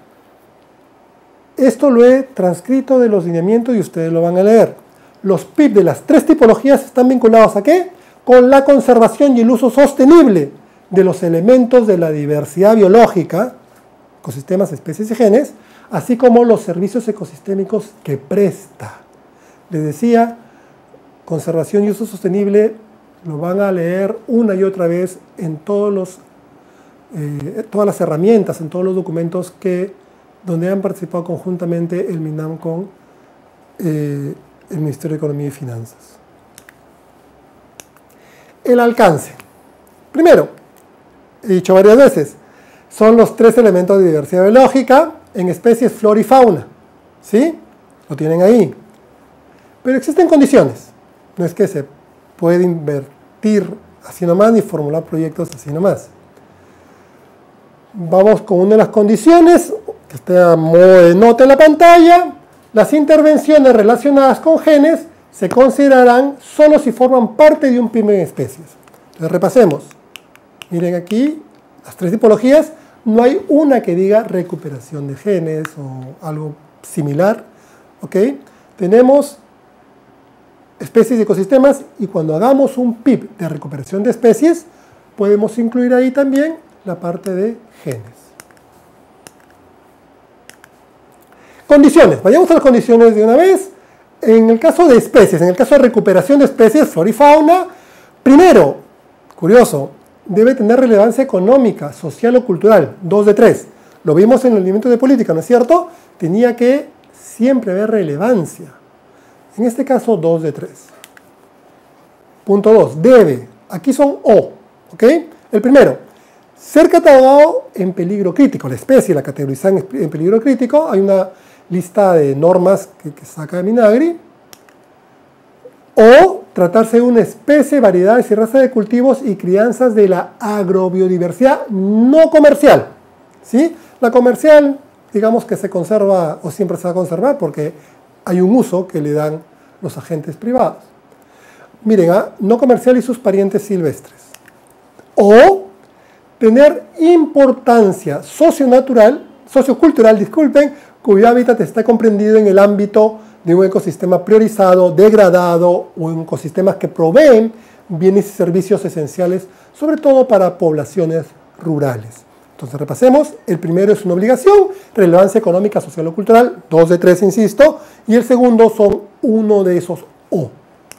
esto lo he transcrito de los lineamientos y ustedes lo van a leer. Los P I B de las tres tipologías están vinculados ¿a qué? Con la conservación y el uso sostenible de los elementos de la diversidad biológica, ecosistemas, especies y genes, así como los servicios ecosistémicos que presta. Les decía, conservación y uso sostenible lo van a leer una y otra vez en todos los, eh, todas las herramientas, en todos los documentos que, donde han participado conjuntamente el MINAM con eh, el Ministerio de Economía y Finanzas. El alcance. Primero, he dicho varias veces, son los tres elementos de diversidad biológica en especies, flora y fauna. ¿Sí? Lo tienen ahí. Pero existen condiciones. No es que se puede invertir así nomás ni formular proyectos así nomás. Vamos con una de las condiciones, que está a modo de nota en la pantalla. Las intervenciones relacionadas con genes se considerarán solo si forman parte de un P I B en especies. Entonces repasemos. Miren aquí, las tres tipologías, no hay una que diga recuperación de genes o algo similar. ¿Ok? Tenemos especies y ecosistemas, y cuando hagamos un P I B de recuperación de especies, podemos incluir ahí también la parte de genes. Condiciones. Vayamos a las condiciones de una vez. En el caso de especies, en el caso de recuperación de especies, flora y fauna, primero, curioso, debe tener relevancia económica, social o cultural, dos de tres. Lo vimos en el lineamiento de política, ¿no es cierto? Tenía que siempre haber relevancia. En este caso, dos de tres. Punto dos, debe. Aquí son O, ¿ok? El primero, ser catalogado en peligro crítico. La especie la categorizan en peligro crítico. Hay una lista de normas que, que saca de Minagri. O tratarse de una especie, variedades y razas de cultivos y crianzas de la agrobiodiversidad no comercial. ¿Sí? La comercial digamos que se conserva o siempre se va a conservar porque hay un uso que le dan los agentes privados. Miren, ¿eh? No comercial y sus parientes silvestres. O tener importancia socionatural, sociocultural, disculpen, cuyo hábitat está comprendido en el ámbito de un ecosistema priorizado, degradado o en ecosistemas que proveen bienes y servicios esenciales, sobre todo para poblaciones rurales. Entonces repasemos, el primero es una obligación, relevancia económica, social o cultural, dos de tres, insisto, y el segundo son uno de esos O.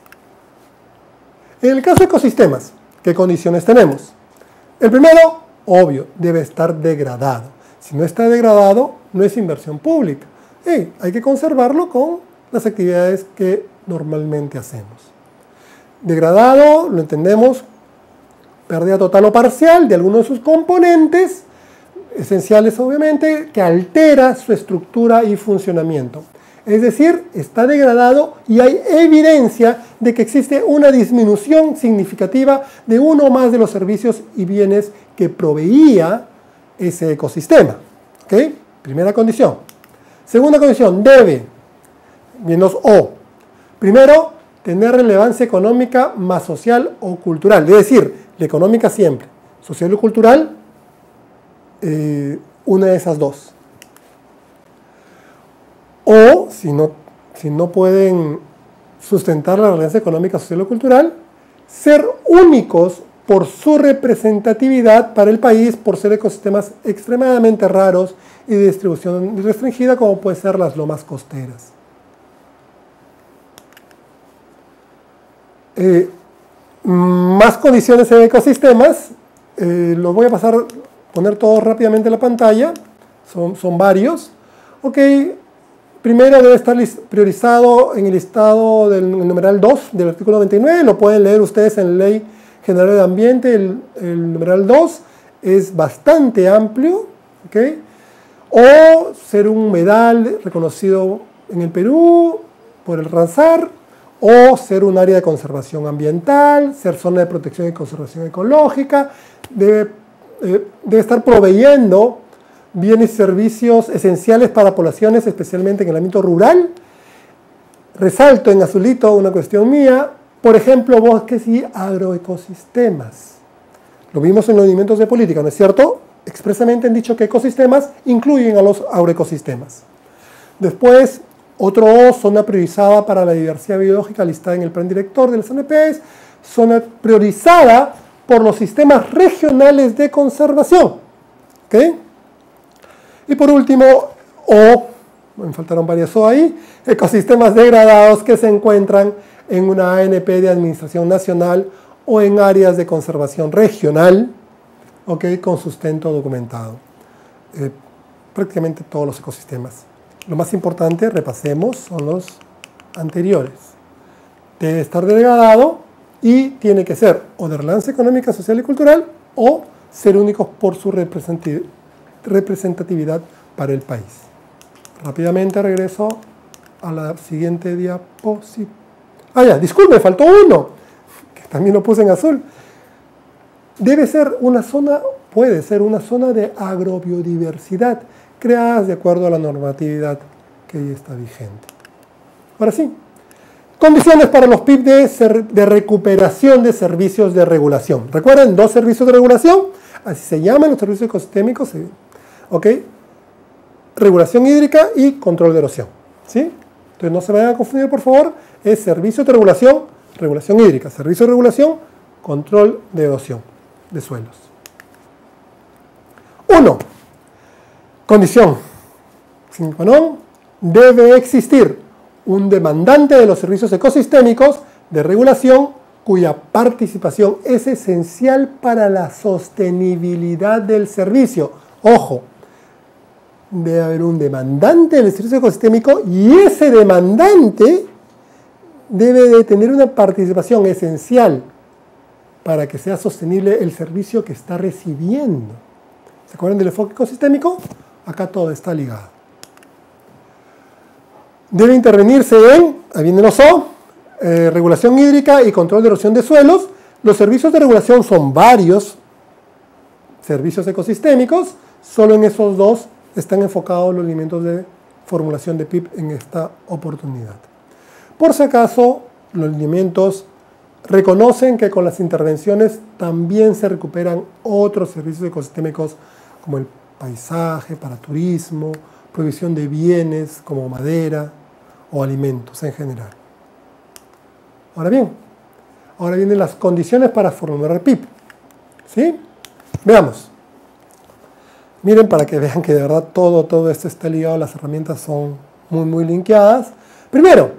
En el caso de ecosistemas, ¿qué condiciones tenemos? El primero, obvio, debe estar degradado. Si no está degradado, no es inversión pública. Hey, hay que conservarlo con las actividades que normalmente hacemos. Degradado, lo entendemos, pérdida total o parcial de alguno de sus componentes, esenciales obviamente, que altera su estructura y funcionamiento. Es decir, está degradado y hay evidencia de que existe una disminución significativa de uno o más de los servicios y bienes que proveía ese ecosistema. ¿Ok? Primera condición. Segunda condición, debe, menos O. Primero, tener relevancia económica más social o cultural. Es decir, la económica siempre, social o cultural, eh, una de esas dos. O, si no, si no pueden sustentar la relevancia económica, social o cultural, ser únicos por su representatividad para el país, por ser ecosistemas extremadamente raros y de distribución restringida, como pueden ser las lomas costeras. Eh, más condiciones en ecosistemas, eh, los voy a pasar, poner todos rápidamente en la pantalla, son, son varios. Ok, primero debe estar priorizado en el listado del numeral dos del artículo noventa y nueve, lo pueden leer ustedes en Ley General de Ambiente, el, el numeral dos es bastante amplio, ¿okay? O ser un humedal reconocido en el Perú por el Ramsar, o ser un área de conservación ambiental, ser zona de protección y conservación ecológica, debe, eh, debe estar proveyendo bienes y servicios esenciales para poblaciones, especialmente en el ámbito rural. Resalto en azulito una cuestión mía, por ejemplo, bosques y agroecosistemas. Lo vimos en los lineamientos de política, ¿no es cierto? Expresamente han dicho que ecosistemas incluyen a los agroecosistemas. Después, otro O, zona priorizada para la diversidad biológica listada en el plan director de las O N Pes, zona priorizada por los sistemas regionales de conservación. ¿Okay? Y por último, O, me faltaron varias O ahí, ecosistemas degradados que se encuentran en una A N P de administración nacional o en áreas de conservación regional, ¿okay? Con sustento documentado. Eh, prácticamente todos los ecosistemas. Lo más importante, repasemos, son los anteriores. Debe estar degradado y tiene que ser o de relevancia económica, social y cultural o ser únicos por su representatividad para el país. Rápidamente regreso a la siguiente diapositiva. Ah, ya, disculpe, faltó uno, que también lo puse en azul. Debe ser una zona, puede ser una zona de agrobiodiversidad, creadas de acuerdo a la normatividad que ahí está vigente. Ahora sí, condiciones para los P I B de, de recuperación de servicios de regulación. Recuerden, dos servicios de regulación, así se llaman los servicios ecosistémicos, ¿ok? Regulación hídrica y control de erosión, ¿sí? Entonces no se vayan a confundir, por favor, es servicio de regulación, regulación hídrica, servicio de regulación, control de erosión de suelos. Uno. Condición, sine qua non, debe existir un demandante de los servicios ecosistémicos de regulación cuya participación es esencial para la sostenibilidad del servicio. Ojo, debe haber un demandante del servicio ecosistémico y ese demandante debe de tener una participación esencial para que sea sostenible el servicio que está recibiendo. ¿Se acuerdan del enfoque ecosistémico? Acá todo está ligado. Debe intervenirse en, ahí viene los O, eh, regulación hídrica y control de erosión de suelos. Los servicios de regulación son varios servicios ecosistémicos, solo en esos dos están enfocados los lineamientos de formulación de P I B en esta oportunidad. Por si acaso, los lineamientos reconocen que con las intervenciones también se recuperan otros servicios ecosistémicos como el paisaje, para turismo, provisión de bienes como madera o alimentos en general. Ahora bien, ahora vienen las condiciones para formular P I B. ¿Sí? Veamos. Miren para que vean que de verdad todo, todo esto está ligado, las herramientas son muy, muy linkeadas. Primero,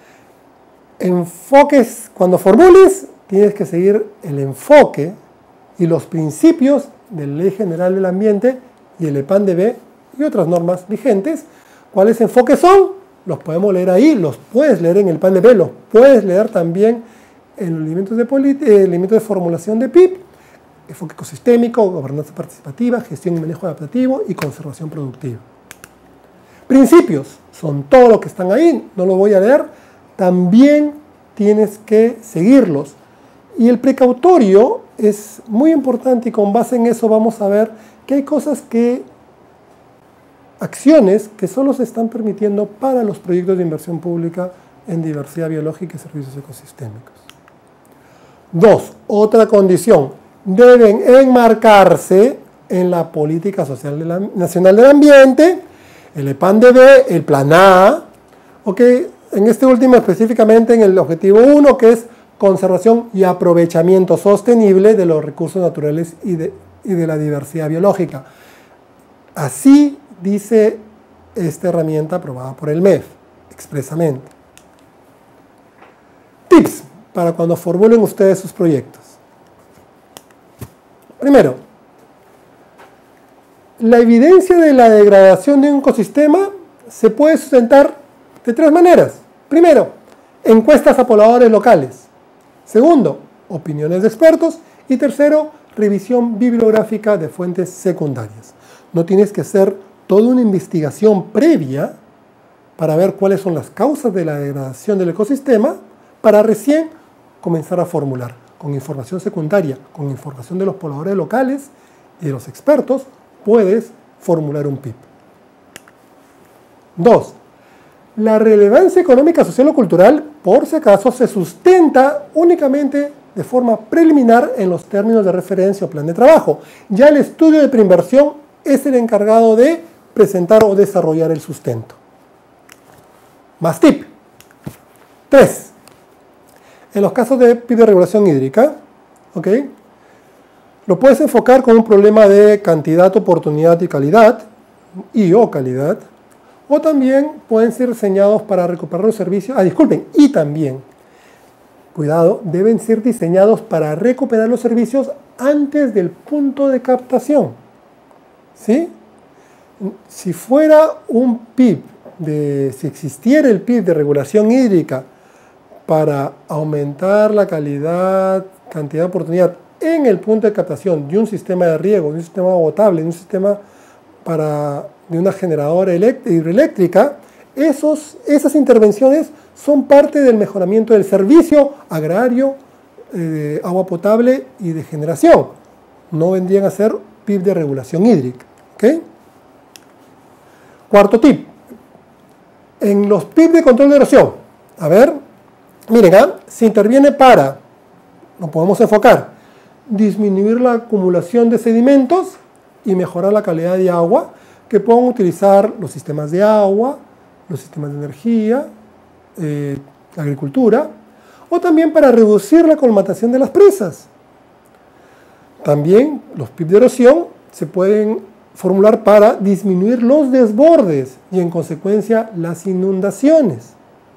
enfoques, cuando formules, tienes que seguir el enfoque y los principios de la Ley General del Ambiente y el E P A N D B y otras normas vigentes. ¿Cuáles enfoques son? Los podemos leer ahí, los puedes leer en el P A N D B, los puedes leer también en los elementos de, eh, elementos de formulación de P I B, enfoque ecosistémico, gobernanza participativa, gestión y manejo adaptativo y conservación productiva. Principios, son todo lo que están ahí, no lo voy a leer, también tienes que seguirlos. Y el precautorio es muy importante y con base en eso vamos a ver que hay cosas que, acciones que solo se están permitiendo para los proyectos de inversión pública en diversidad biológica y servicios ecosistémicos. Dos, otra condición, deben enmarcarse en la Política Social de la, Nacional del Ambiente, el E P A N D B, el Plan A, ¿ok? En este último específicamente en el objetivo uno, que es conservación y aprovechamiento sostenible de los recursos naturales y de, y de la diversidad biológica. Así dice esta herramienta aprobada por el M E F, expresamente. Tips para cuando formulen ustedes sus proyectos. Primero, la evidencia de la degradación de un ecosistema se puede sustentar de tres maneras. Primero, encuestas a pobladores locales. Segundo, opiniones de expertos. Y tercero, revisión bibliográfica de fuentes secundarias. No tienes que hacer toda una investigación previa para ver cuáles son las causas de la degradación del ecosistema para recién comenzar a formular. Con información secundaria, con información de los pobladores locales y de los expertos, puedes formular un P I B. Dos, la relevancia económica, social o cultural, por si acaso, se sustenta únicamente de forma preliminar en los términos de referencia o plan de trabajo. Ya el estudio de preinversión es el encargado de presentar o desarrollar el sustento. Más tip. Tres. En los casos de P I B de regulación hídrica, ¿ok?, lo puedes enfocar con un problema de cantidad, oportunidad y calidad, y o calidad, o también pueden ser diseñados para recuperar los servicios, ah, disculpen, y también, cuidado, deben ser diseñados para recuperar los servicios antes del punto de captación, ¿sí? Si fuera un P I B, de, si existiera el P I B de regulación hídrica para aumentar la calidad, cantidad, oportunidad en el punto de captación de un sistema de riego, de un sistema potable, de un sistema para, de una generadora hidroeléctrica, esos, esas intervenciones son parte del mejoramiento del servicio agrario, eh, de agua potable y de generación. No vendrían a ser P I B de regulación hídrica. ¿Okay? Cuarto tip. En los P I B de control de erosión, a ver, miren, ¿eh? se interviene para, lo podemos enfocar, disminuir la acumulación de sedimentos y mejorar la calidad de agua que puedan utilizar los sistemas de agua, los sistemas de energía, eh, agricultura, o también para reducir la colmatación de las presas. También los P I B de erosión se pueden formular para disminuir los desbordes y en consecuencia las inundaciones.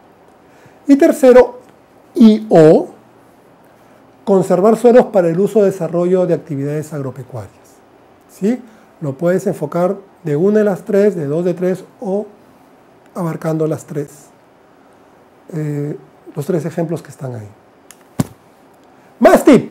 Y tercero, y o conservar suelos para el uso o desarrollo de actividades agropecuarias. ¿Sí? Lo puedes enfocar de una de las tres, de dos de tres o abarcando las tres. Eh, los tres ejemplos que están ahí. Más tip.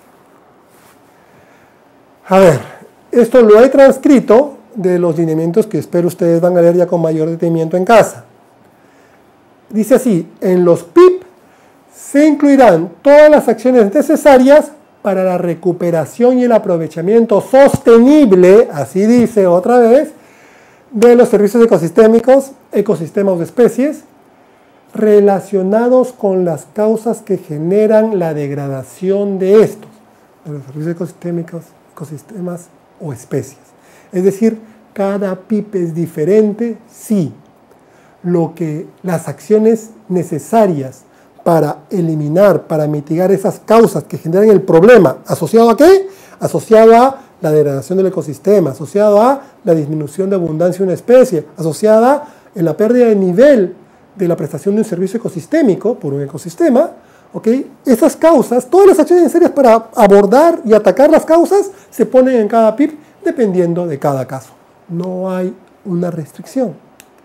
A ver, esto lo he transcrito de los lineamientos que espero ustedes van a leer ya con mayor detenimiento en casa. Dice así, en los P I B se incluirán todas las acciones necesarias para la recuperación y el aprovechamiento sostenible, así dice otra vez, de los servicios ecosistémicos, ecosistemas o especies, relacionados con las causas que generan la degradación de estos, de los servicios ecosistémicos, ecosistemas o especies. Es decir, cada P I P es diferente, sí. Lo que las acciones necesarias para eliminar, para mitigar esas causas que generan el problema, ¿asociado a qué? Asociado a la degradación del ecosistema, asociado a la disminución de abundancia de una especie, asociada en la pérdida de nivel de la prestación de un servicio ecosistémico por un ecosistema, ¿ok? Esas causas, todas las acciones necesarias para abordar y atacar las causas se ponen en cada P I P dependiendo de cada caso. No hay una restricción.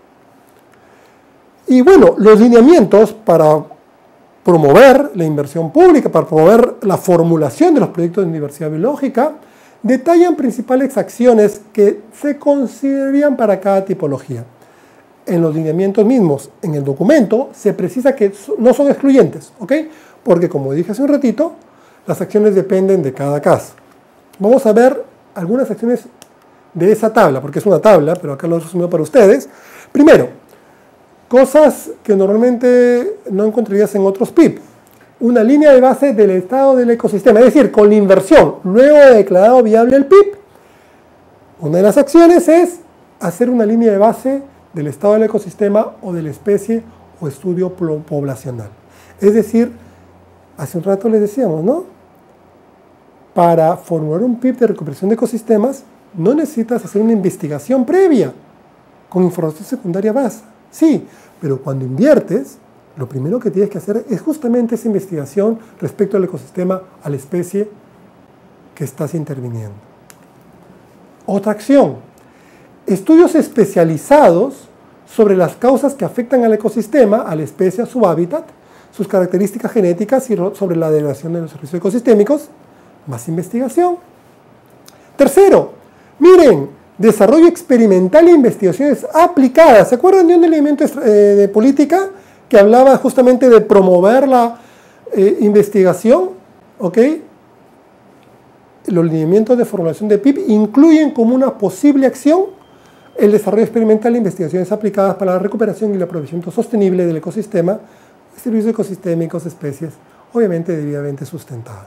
Y bueno, los lineamientos para promover la inversión pública, para promover la formulación de los proyectos de diversidad biológica, detallan principales acciones que se considerarían para cada tipología. En los lineamientos mismos, en el documento, se precisa que no son excluyentes, ¿ok? Porque como dije hace un ratito, las acciones dependen de cada caso. Vamos a ver algunas acciones de esa tabla, porque es una tabla, pero acá lo he resumido para ustedes. Primero, cosas que normalmente no encontrarías en otros P I P. Una línea de base del estado del ecosistema, es decir, con la inversión, luego de declarado viable el P I P, una de las acciones es hacer una línea de base del estado del ecosistema o de la especie o estudio poblacional. Es decir, hace un rato les decíamos, ¿no? Para formular un P I P de recuperación de ecosistemas, no necesitas hacer una investigación previa con información secundaria base. Sí, pero cuando inviertes, lo primero que tienes que hacer es justamente esa investigación respecto al ecosistema, a la especie que estás interviniendo. Otra acción, estudios especializados sobre las causas que afectan al ecosistema, a la especie, a su hábitat, sus características genéticas y sobre la degradación de los servicios ecosistémicos, más investigación. Tercero, miren, desarrollo experimental e investigaciones aplicadas. ¿Se acuerdan de un elemento eh, de política que hablaba justamente de promover la eh, investigación? ¿Ok? Los lineamientos de formulación de P I P incluyen como una posible acción el desarrollo experimental e investigaciones aplicadas para la recuperación y el aprovechamiento sostenible del ecosistema, servicios ecosistémicos, especies, obviamente debidamente sustentado.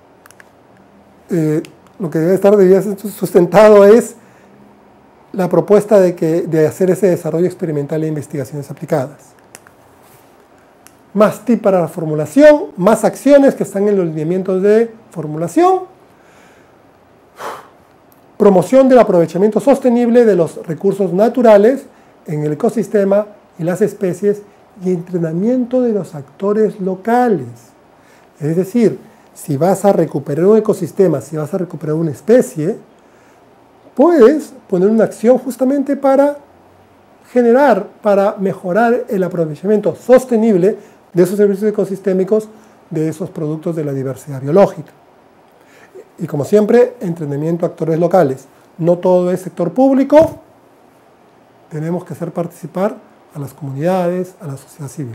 Eh, lo que debe estar debidamente sustentado es la propuesta de, que, de hacer ese desarrollo experimental e investigaciones aplicadas. Más tips para la formulación, más acciones que están en los lineamientos de formulación, promoción del aprovechamiento sostenible de los recursos naturales en el ecosistema y las especies y entrenamiento de los actores locales. Es decir, si vas a recuperar un ecosistema, si vas a recuperar una especie, puedes poner una acción justamente para generar, para mejorar el aprovechamiento sostenible de esos servicios ecosistémicos, de esos productos de la diversidad biológica. Y como siempre, entrenamiento a actores locales. No todo es sector público, tenemos que hacer participar a las comunidades, a la sociedad civil.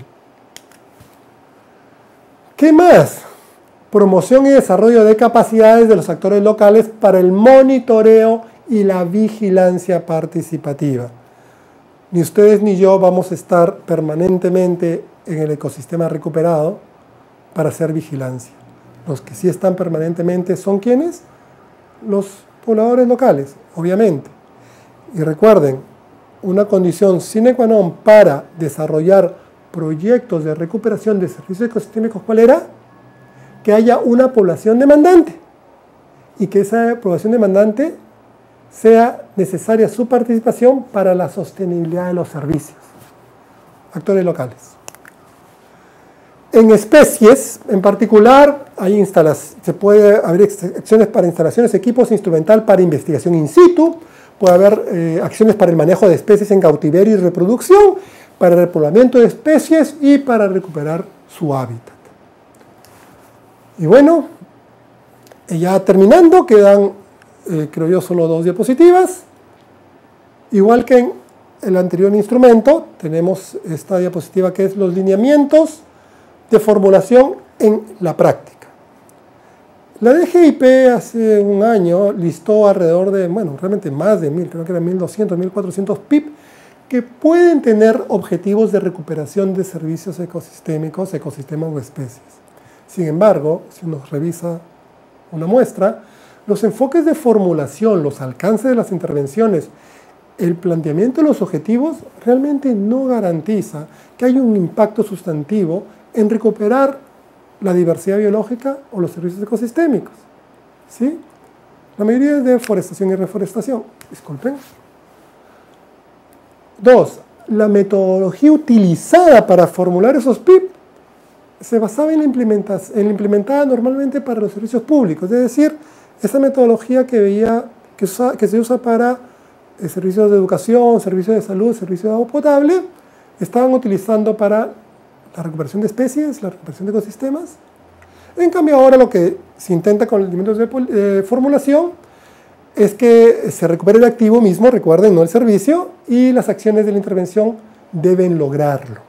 ¿Qué más? Promoción y desarrollo de capacidades de los actores locales para el monitoreo y la vigilancia participativa. Ni ustedes ni yo vamos a estar permanentemente en el ecosistema recuperado para hacer vigilancia. Los que sí están permanentemente son ¿quiénes? Los pobladores locales, obviamente. Y recuerden, una condición sine qua non para desarrollar proyectos de recuperación de servicios ecosistémicos, ¿cuál era? Que haya una población demandante y que esa población demandante sea necesaria su participación para la sostenibilidad de los servicios. Actores locales. En especies, en particular, hay se puede haber acciones para instalaciones, equipos, instrumental para investigación in situ, puede haber eh, acciones para el manejo de especies en cautiverio y reproducción, para el repoblamiento de especies y para recuperar su hábitat. Y bueno, ya terminando, quedan, eh, creo yo, solo dos diapositivas. Igual que en el anterior instrumento, tenemos esta diapositiva que es los lineamientos de formulación en la práctica. La D G I P hace un año listó alrededor de, bueno, realmente más de mil, creo que eran mil doscientos, mil cuatrocientos P I B, que pueden tener objetivos de recuperación de servicios ecosistémicos, ecosistemas o especies. Sin embargo, si uno revisa una muestra, los enfoques de formulación, los alcances de las intervenciones, el planteamiento de los objetivos realmente no garantiza que haya un impacto sustantivo en recuperar la diversidad biológica o los servicios ecosistémicos. ¿Sí? La mayoría es de forestación y reforestación. Disculpen. Dos, la metodología utilizada para formular esos P I B se basaba en la, implementación, en la implementada normalmente para los servicios públicos, es decir, esa metodología que, veía, que, usa, que se usa para eh, servicios de educación, servicios de salud, servicios de agua potable, estaban utilizando para la recuperación de especies, la recuperación de ecosistemas. En cambio ahora lo que se intenta con los elementos de eh, formulación es que se recupere el activo mismo, recuerden, no el servicio, y las acciones de la intervención deben lograrlo.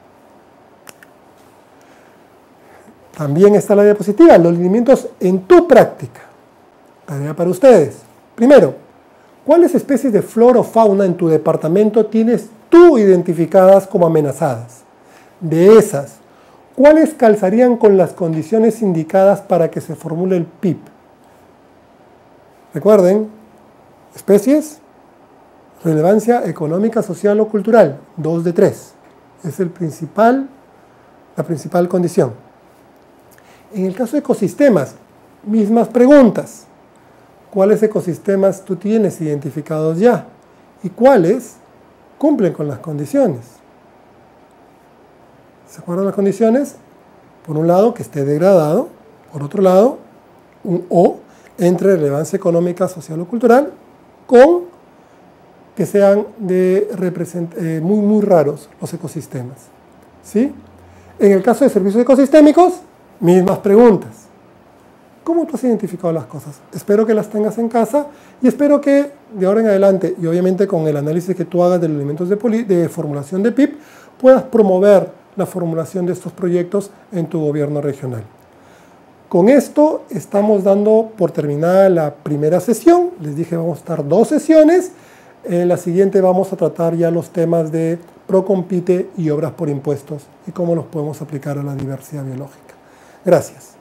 También está la diapositiva, los lineamientos en tu práctica. Tarea para ustedes. Primero, ¿cuáles especies de flora o fauna en tu departamento tienes tú identificadas como amenazadas? De esas, ¿cuáles calzarían con las condiciones indicadas para que se formule el P I B? Recuerden, especies, relevancia económica, social o cultural, dos de tres. Es el principal, la principal condición. En el caso de ecosistemas, mismas preguntas. ¿Cuáles ecosistemas tú tienes identificados ya? ¿Y cuáles cumplen con las condiciones? ¿Se acuerdan las condiciones? Por un lado, que esté degradado. Por otro lado, un O entre relevancia económica, social o cultural, con que sean de represent eh, muy, muy raros los ecosistemas. ¿Sí? En el caso de servicios ecosistémicos, mismas preguntas. ¿Cómo tú has identificado las cosas? Espero que las tengas en casa y espero que de ahora en adelante, y obviamente con el análisis que tú hagas de los elementos de, de formulación de P I B, puedas promover la formulación de estos proyectos en tu gobierno regional. Con esto estamos dando por terminada la primera sesión. Les dije vamos a estar dos sesiones. En la siguiente vamos a tratar ya los temas de Procompite y obras por impuestos y cómo los podemos aplicar a la diversidad biológica. Gracias.